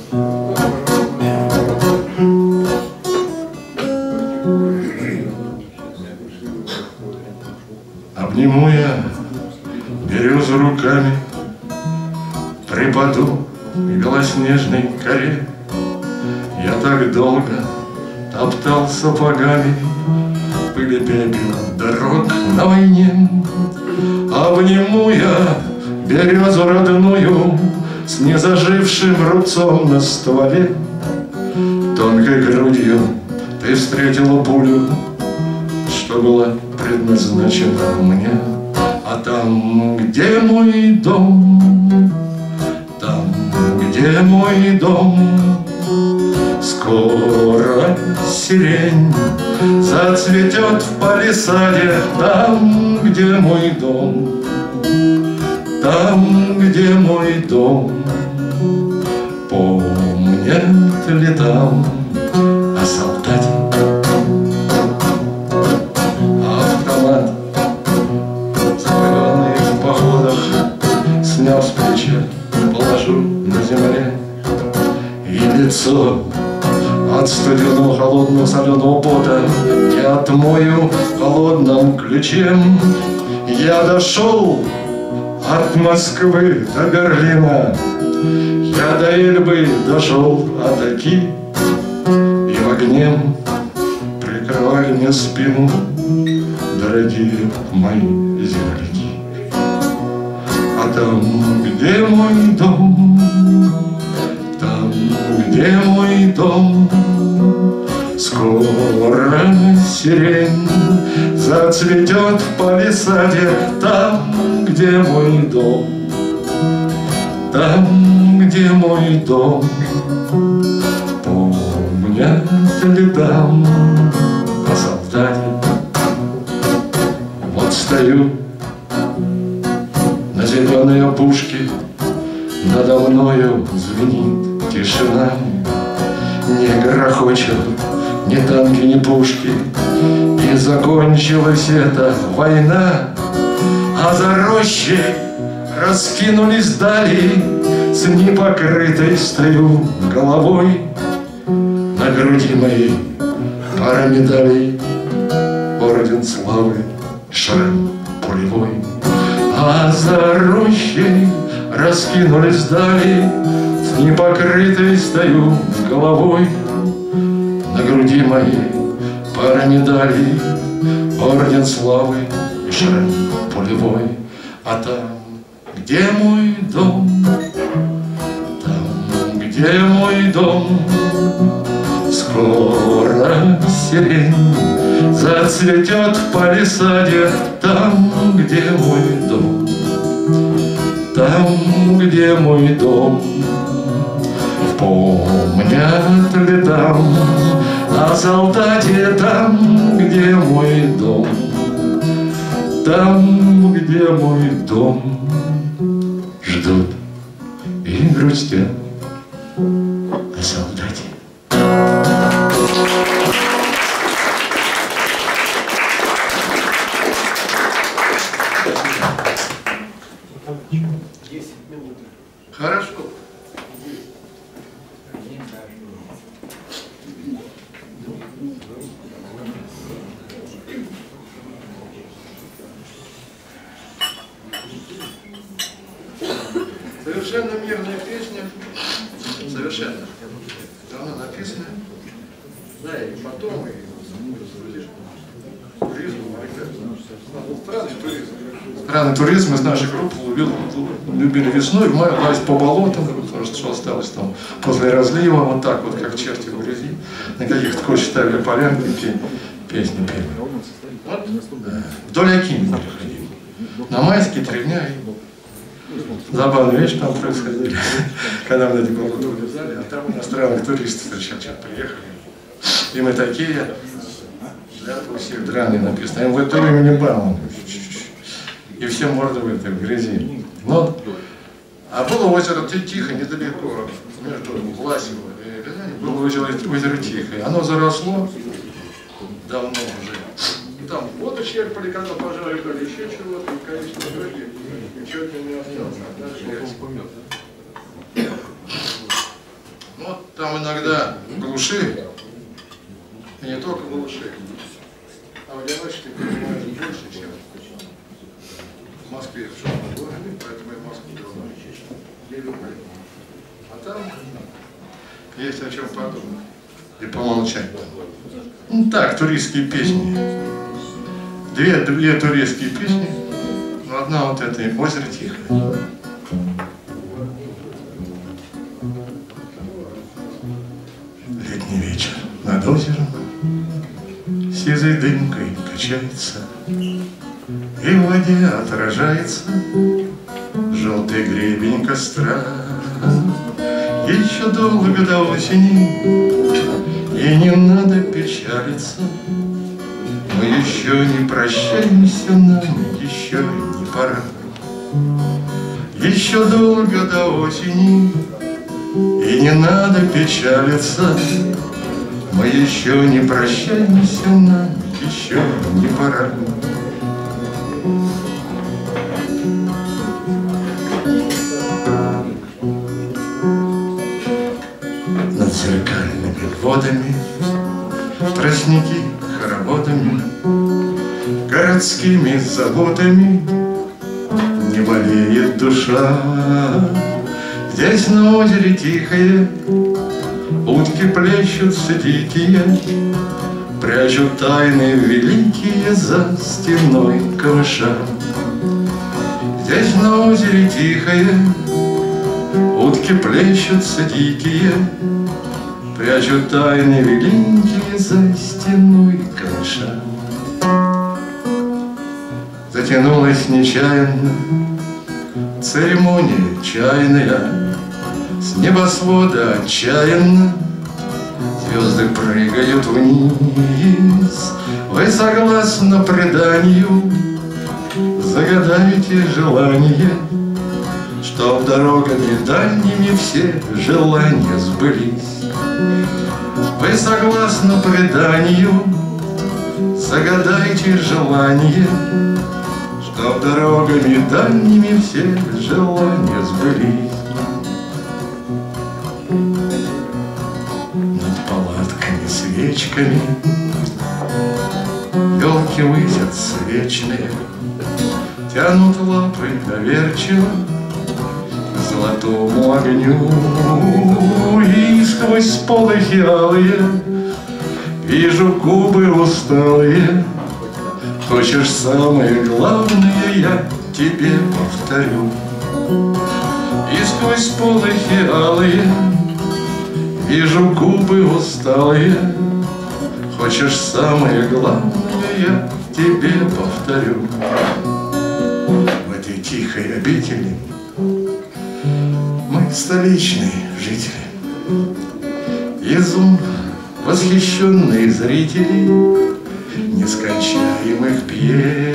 S1: Обниму я березу руками, припаду к белоснежной коре. Я так долго топтал сапогами пыль и пепел дорог на войне. Обниму я березу родную с незажившим рубцом на стволе. Тонкой грудью ты встретила пулю, что было предназначено мне. А там, где мой дом, там, где мой дом, скоро сирень зацветет в палисаде. Там, где мой дом, там, где мой дом, помнят ли там о солдате? Автомат, закаленный в походах, снял с плеча, положу на земле. И лицо от студеного холодного соленого пота я отмою холодным ключем. Я дошел от Москвы до Берлина, я до Эльбы дошел от Оки, и в огне прикрывали мне спину дорогие мои земляки. А там, где мой дом, там, где мой дом, скоро сирень зацветет в палисаде. Там, где мой дом, там, где мой дом, помнят ли там о солдате? Вот стою на зеленой опушке, надо мною звенит тишина. Не грохочут ни танки, ни пушки, и закончилась эта война. А за рощей раскинулись дали, с непокрытой стою головой. На груди моей пара медалей, орден славы, шрам пулевой. А за рощей раскинулись дали, с непокрытой стою головой. На груди моей пара медалей, орден славы и шрам пулевой. А там, где мой дом, там, где мой дом, скоро сирень зацветет в палисаде. Там, где мой дом, там, где мой дом, помнят ли там о солдате? Там, где мой дом, там, где мой дом, ждут и грустят о солдате. Хорошо. Совершенно мирная песня, совершенно. Она написана, да, и потом, и туризм, странный туризм. Странный туризм из нашей группы любили весной, в мае лазить по болотам, потому что осталось там после разлива, вот так вот, как черти в грязи, на каких-то кочек ставили полянки, песни пели. Вот вдоль Акимова ходили. На майские 3 дня. Забавные вещи там происходили, когда мы на эти болота вылезали, а там иностранных туристов сейчас приехали. И мы такие, для этого всех драные написано, МВТ имени Баумана. И все морды в этой грязи. Но, а было озеро тихо, недалеко, между Власево и Рязани, было озеро Тихое. Оно заросло давно уже. И там воду черпали, когда пожары были, еще чего-то, и, конечно, в итоге ничего не осталось. Вот там иногда глуши, и не только глуши, а в одиночестве понимаешь больше, чем в Москве, в шумном городе, поэтому я в Москву давно не люблю. А там есть о чем подумать и помолчать. Ну так, туристские песни. Две туристские песни, но одна вот эта «Озеро Тихое». Летний вечер над озером сизой дымкой качается, и в воде отражается желтый гребень костра. Еще долго до осени, и не надо печалиться. Мы еще не прощаемся, нам еще не пора. Еще долго до осени, и не надо печалиться. Мы еще не прощаемся, нам еще не пора. Над зеркальными водами, тростники хороводами, городскими заботами не болеет душа. Здесь на озере Тихое утки плещутся дикие, прячут тайны великие за стеной камыша. Здесь на озере тихое утки плещутся дикие, прячут тайны великие за стеной камыша. Затянулась нечаянно церемония чайная, с небосвода отчаянно звезды прыгают вниз. Вы согласно преданию загадайте желание, чтоб дорогами дальними все желания сбылись. Вы согласно преданию загадайте желание, чтоб дорогами дальними все желания сбылись. Над палатками свечками елки высятся вечные, тянут лапы доверчиво к золотому огню. И сквозь сполохи алые вижу губы усталые. Хочешь самое главное, я тебе повторю. И сквозь сполохи алые вижу губы усталые. Хочешь самое главное, я тебе повторю. В этой тихой обители мы столичные жители, изум восхищенные зрители нескончаемых пьес,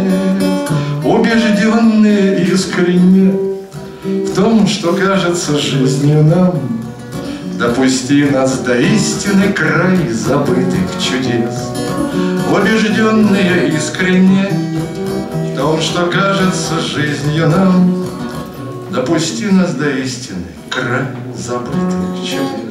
S1: убежденные искренне в том, что кажется жизнью нам. Допусти нас до истины край забытых чудес. Убежденные искренне в том, что кажется жизнью нам. Допусти нас до истины край забытых чудес.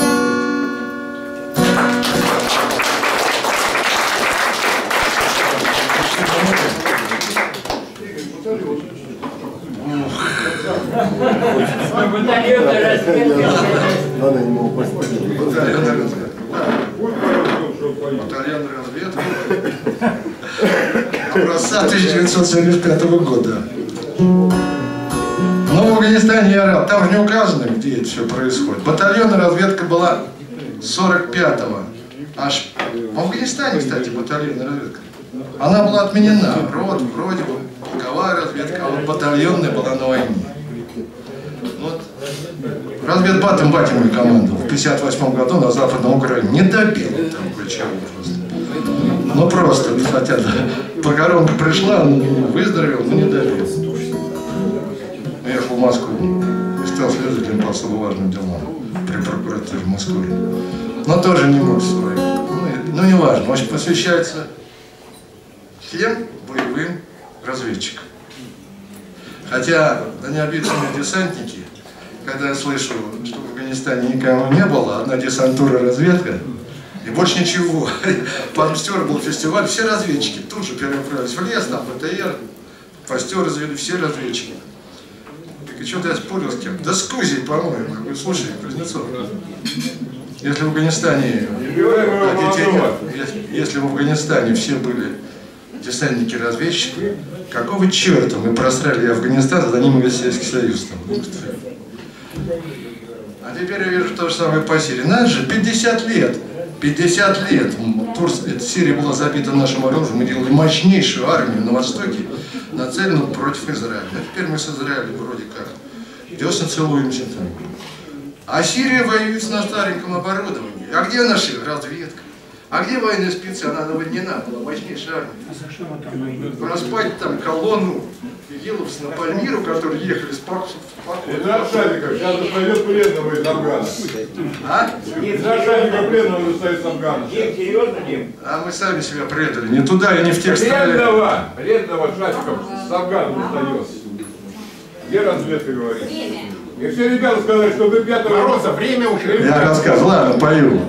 S1: Батальон разведки образца 1975 года. Но в Афганистане я орал, там же не указано, где это все происходит. Батальонная разведка была 45-го. Аж в Афганистане, кстати, батальонная разведка. Она была отменена. Вроде бы полковая разведка, а вот батальонная была на войне. Вот. Разведбатом батин командовал в 58 году на Западном Украине. Не добил там ключевой просто. Ну просто, хотя покоронка пришла, выздоровел, но не добил. Уехал в Москву и стал следователем по особо важным делам при прокуратуре Москвы. Но тоже не мог своих. Ну не важно, он посвящается всем боевым разведчикам. Хотя они обычные десантники, когда я слышу, что в Афганистане никого не было, одна десантура разведка, и больше ничего. Постер был фестиваль, все разведчики тут же переправились в лес, там ПТР, постер развели, все разведчики. И что-то я спорил с кем? Да с Кузей, по-моему. Я говорю, слушай, Кузнецов, если в Афганистане, если в Афганистане все были десантники-разведчики, какого черта мы просрали Афганистан, за ним весь Советский Союз там. А теперь я вижу то же самое по Сирии. Надо же, 50 лет. 50 лет. Сирия была забита нашим оружием. Мы делали мощнейшую армию на Востоке, нацеленную против Израиля. А теперь мы с Израилем вроде как десна целуемся там. А Сирия воюет на стареньком оборудовании. А где наша разведка? А где военная специя? Она наводнена была, мощнейшая армия. Распать там колонну Еловс на Пальмиру, которые ехали с походом.
S2: Это Шариков, сейчас пойдет пленного из Афгана.
S1: А?
S2: За Шарикова пленного достает с Афгана.
S3: Дим, серьезно, Дим?
S1: А мы сами себя предали. Не туда и не в тех странах.
S2: Пленного Шариков с Афгана достает. Где разведка говорит? И все ребята сказали, что вы 5 роста, время уже.
S1: Я рассказывал, ладно, пою.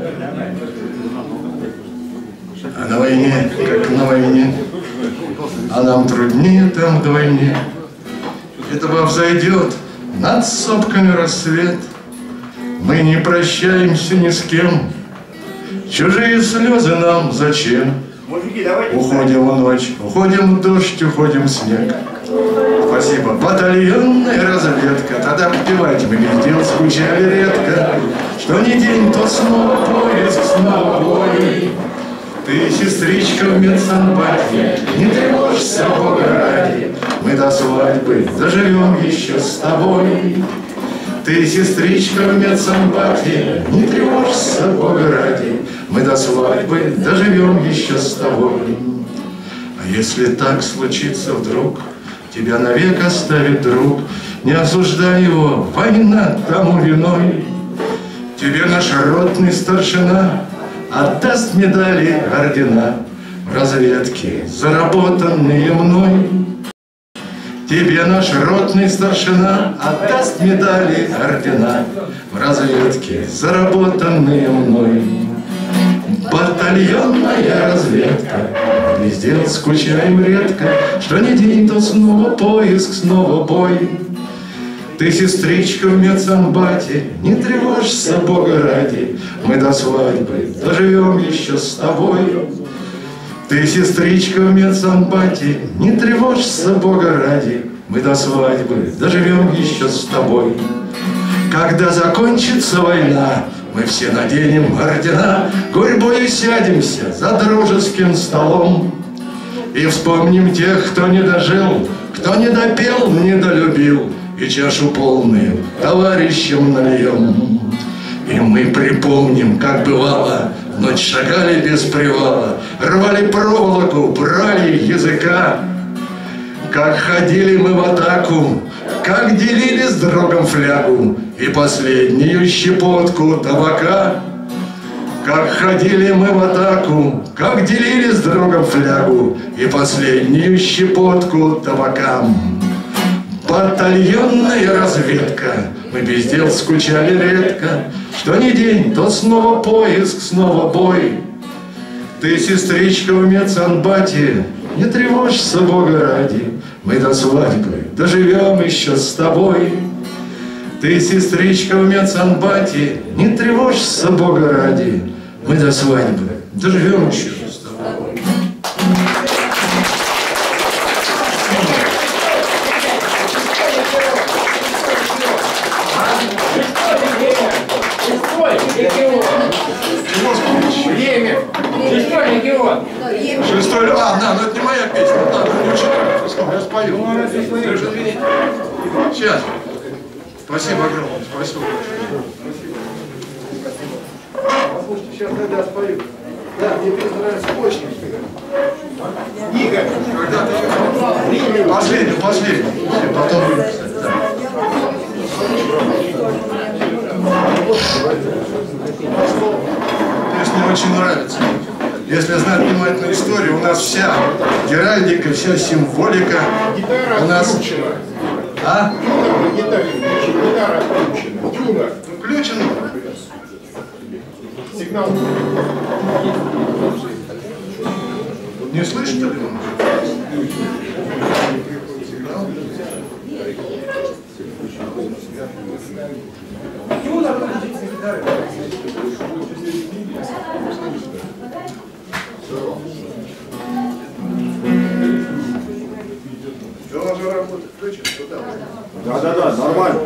S1: А на войне, как на войне, а нам труднее там вдвойне. Этого взойдет над сопками рассвет. Мы не прощаемся ни с кем. Чужие слезы нам зачем? Уходим в ночь, уходим в дождь, уходим в снег. Спасибо. Батальонная разведка. Тогда подпевайте, мы везде скучали редко. Что ни день, то снова поиск, снова бой. Ты, сестричка в медсанбате, не тревожься, Бога ради. Мы до свадьбы заживем еще с тобой. Ты, сестричка в медсанбате, не тревожься, Бога ради. Мы до свадьбы доживем еще с тобой. А если так случится вдруг, тебя навек оставит друг, не осуждай его, война тому виной. Тебе наш ротный старшина отдаст медали, ордена в разведке, заработанные мной. Тебе наш ротный старшина отдаст медали, ордена в разведке, заработанные мной. Батальонная разведка, везде скучаем редко, что ни день, то снова поиск, снова бой. Ты, сестричка в медсанбате, не тревожься, Бога ради, мы до свадьбы доживем еще с тобой. Ты, сестричка в медсанбате, не тревожься, Бога ради, мы до свадьбы доживем еще с тобой. Когда закончится война, мы все наденем ордена, гурьбою сядемся за дружеским столом и вспомним тех, кто не дожил, кто не допел, не долюбил, и чашу полную товарищам нальем. И мы припомним, как бывало, в ночь шагали без привала, рвали проволоку, брали языка, как ходили мы в атаку, как делили с другом флягу и последнюю щепотку табака. Как ходили мы в атаку, как делили с другом флягу и последнюю щепотку табака. Батальонная разведка, мы без дел скучали редко, что ни день, то снова поиск, снова бой. Ты, сестричка в медсанбате, не тревожься, Бога ради, мы до свадьбы доживем еще с тобой. Ты, сестричка в медсанбате, не тревожься, Бога ради, мы до свадьбы доживем еще с тобой.
S2: Время. Шестой легион.
S1: Шестой, ну это не моя песня, ладно, не очень нравится, я спою. Ты же извините. Сейчас. Спасибо огромное, спасибо большое. Послушайте, сейчас тогда спою. Да, мне песня нравится очень.
S2: Игорь.
S1: Когда ты... Последний. Потом выписать, да. Песня очень нравится. Если знать внимательно историю, у нас вся геральдика, вся символика.
S2: Гитара
S1: у нас...
S2: отключена.
S1: А?
S2: Гитара отключена. Тюна.
S1: Включена.
S2: Сигнал.
S1: Не слышите ли он? Сигнал. Он же работает, включен, туда.
S3: Да, нормально.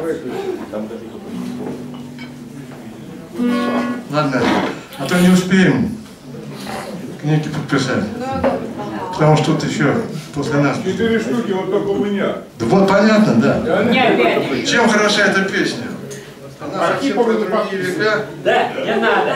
S1: Ладно, а то не успеем книги подписать. Потому что тут еще после нас.
S2: 4 штуки, вот только у меня.
S1: Да вот понятно, да.
S2: Да,
S1: Чем хороша эта песня? Она совсем про другие века.
S4: Да, не надо.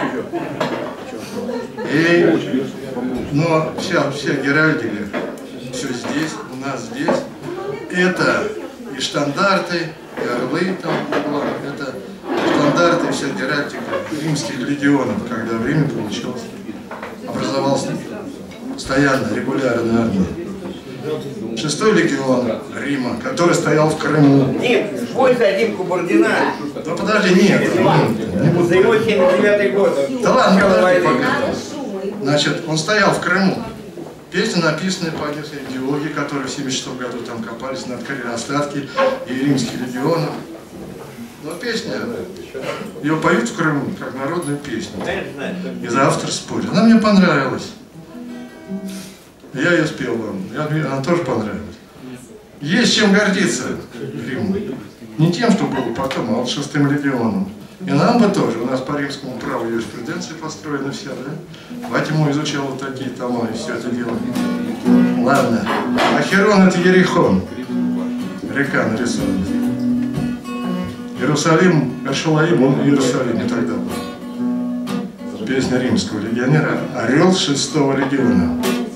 S1: И, но вся геральдика, все здесь, у нас здесь. Это и штандарты, и орлы там, это штандарты, вся геральдика римских легионов, когда в Риме получилось, образовался постоянно, регулярная армия. 6-й легион Рима, который стоял в Крыму.
S4: Нет, спой за Димку Бордина.
S1: Ну подожди, нет. Не буду.
S4: За его 79-й год.
S1: Да ладно, подожди, пока. Значит, он стоял в Крыму. Песня, написанная по идеологии, которые в 1976 году там копались, открыли остатки и римских легионов. Но песня, ее поют в Крыму, как народную песню. И за автор спорит. Она мне понравилась. Я ее спел вам. Она тоже понравилась. Есть чем гордиться Риму. Не тем, что было потом, а вот 6-м легионом. И нам бы тоже. У нас по римскому праву юриспруденции построены все, да? Фатиму изучал вот такие тома и все это дело. Ладно. Ахерон — это Ерихон. Река нарисована. Иерусалим, Эшалаим, он в Иерусалиме тогда был. Песня римского легионера. Орел 6-го легиона.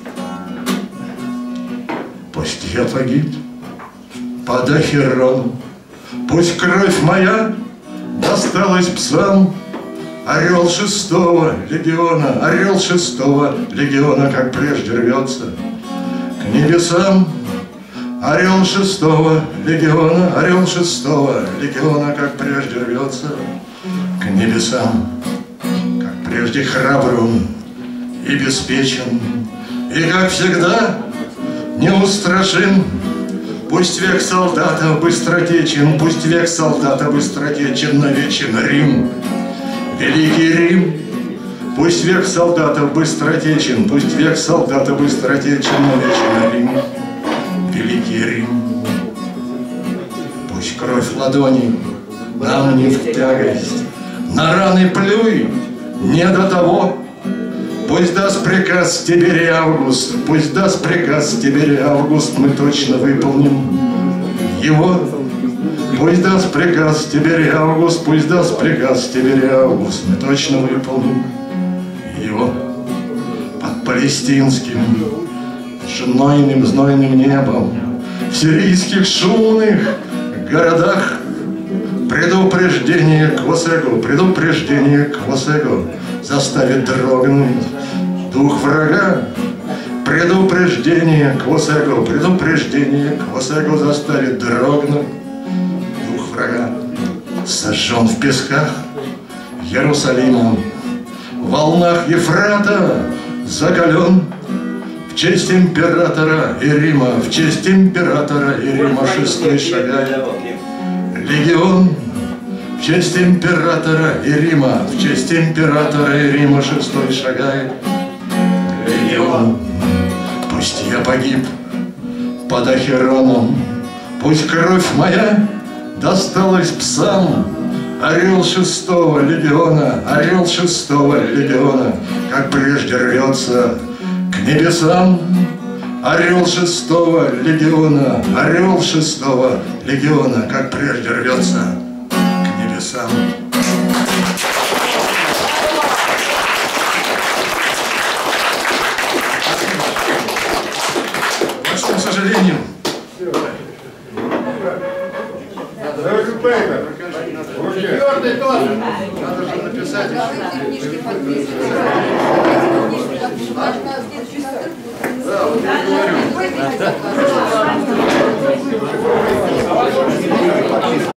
S1: Пусть я погиб под Ахероном, пусть кровь моя досталась псам. Орел 6-го легиона, орел 6-го легиона, как прежде рвется к небесам. Орел 6-го легиона, орел 6-го легиона, как прежде рвется к небесам. Как прежде храбр он и беспечен, и, как всегда, неустрашим. Пусть век солдата быстротечен, пусть век солдата быстротечен, навечен Рим, великий Рим. Пусть век солдата быстротечен, пусть век солдата быстротечен, навечен Рим, великий Рим. Пусть кровь ладони нам не в тягость, на раны плюй, не до того. Пусть даст приказ Тиберий Август, пусть даст приказ Тиберий Август, мы точно выполним его. Пусть даст приказ Тиберий Август, пусть даст приказ Тиберий Август, мы точно выполним его. Под палестинским знойным небом, в сирийских шумных городах предупреждение к Восегу заставит дрогнуть дух врага. Предупреждение к Восегу заставит дрогнуть дух врага. Сожжен в песках Иерусалима, в волнах Ефрата закален. В честь императора и Рима, в честь императора и Рима 6-й шагает легион. В честь императора и Рима, в честь императора и Рима 6-й шагает легион. Пусть я погиб под Ахероном, пусть кровь моя досталась псам. Орел 6-го легиона, орел 6-го легиона, как прежде рвется к небесам. Орел 6-го легиона, орел 6-го легиона, как прежде рвется к небесам. К большому сожалению,
S2: Четвертый тоже.
S1: надо же написать еще.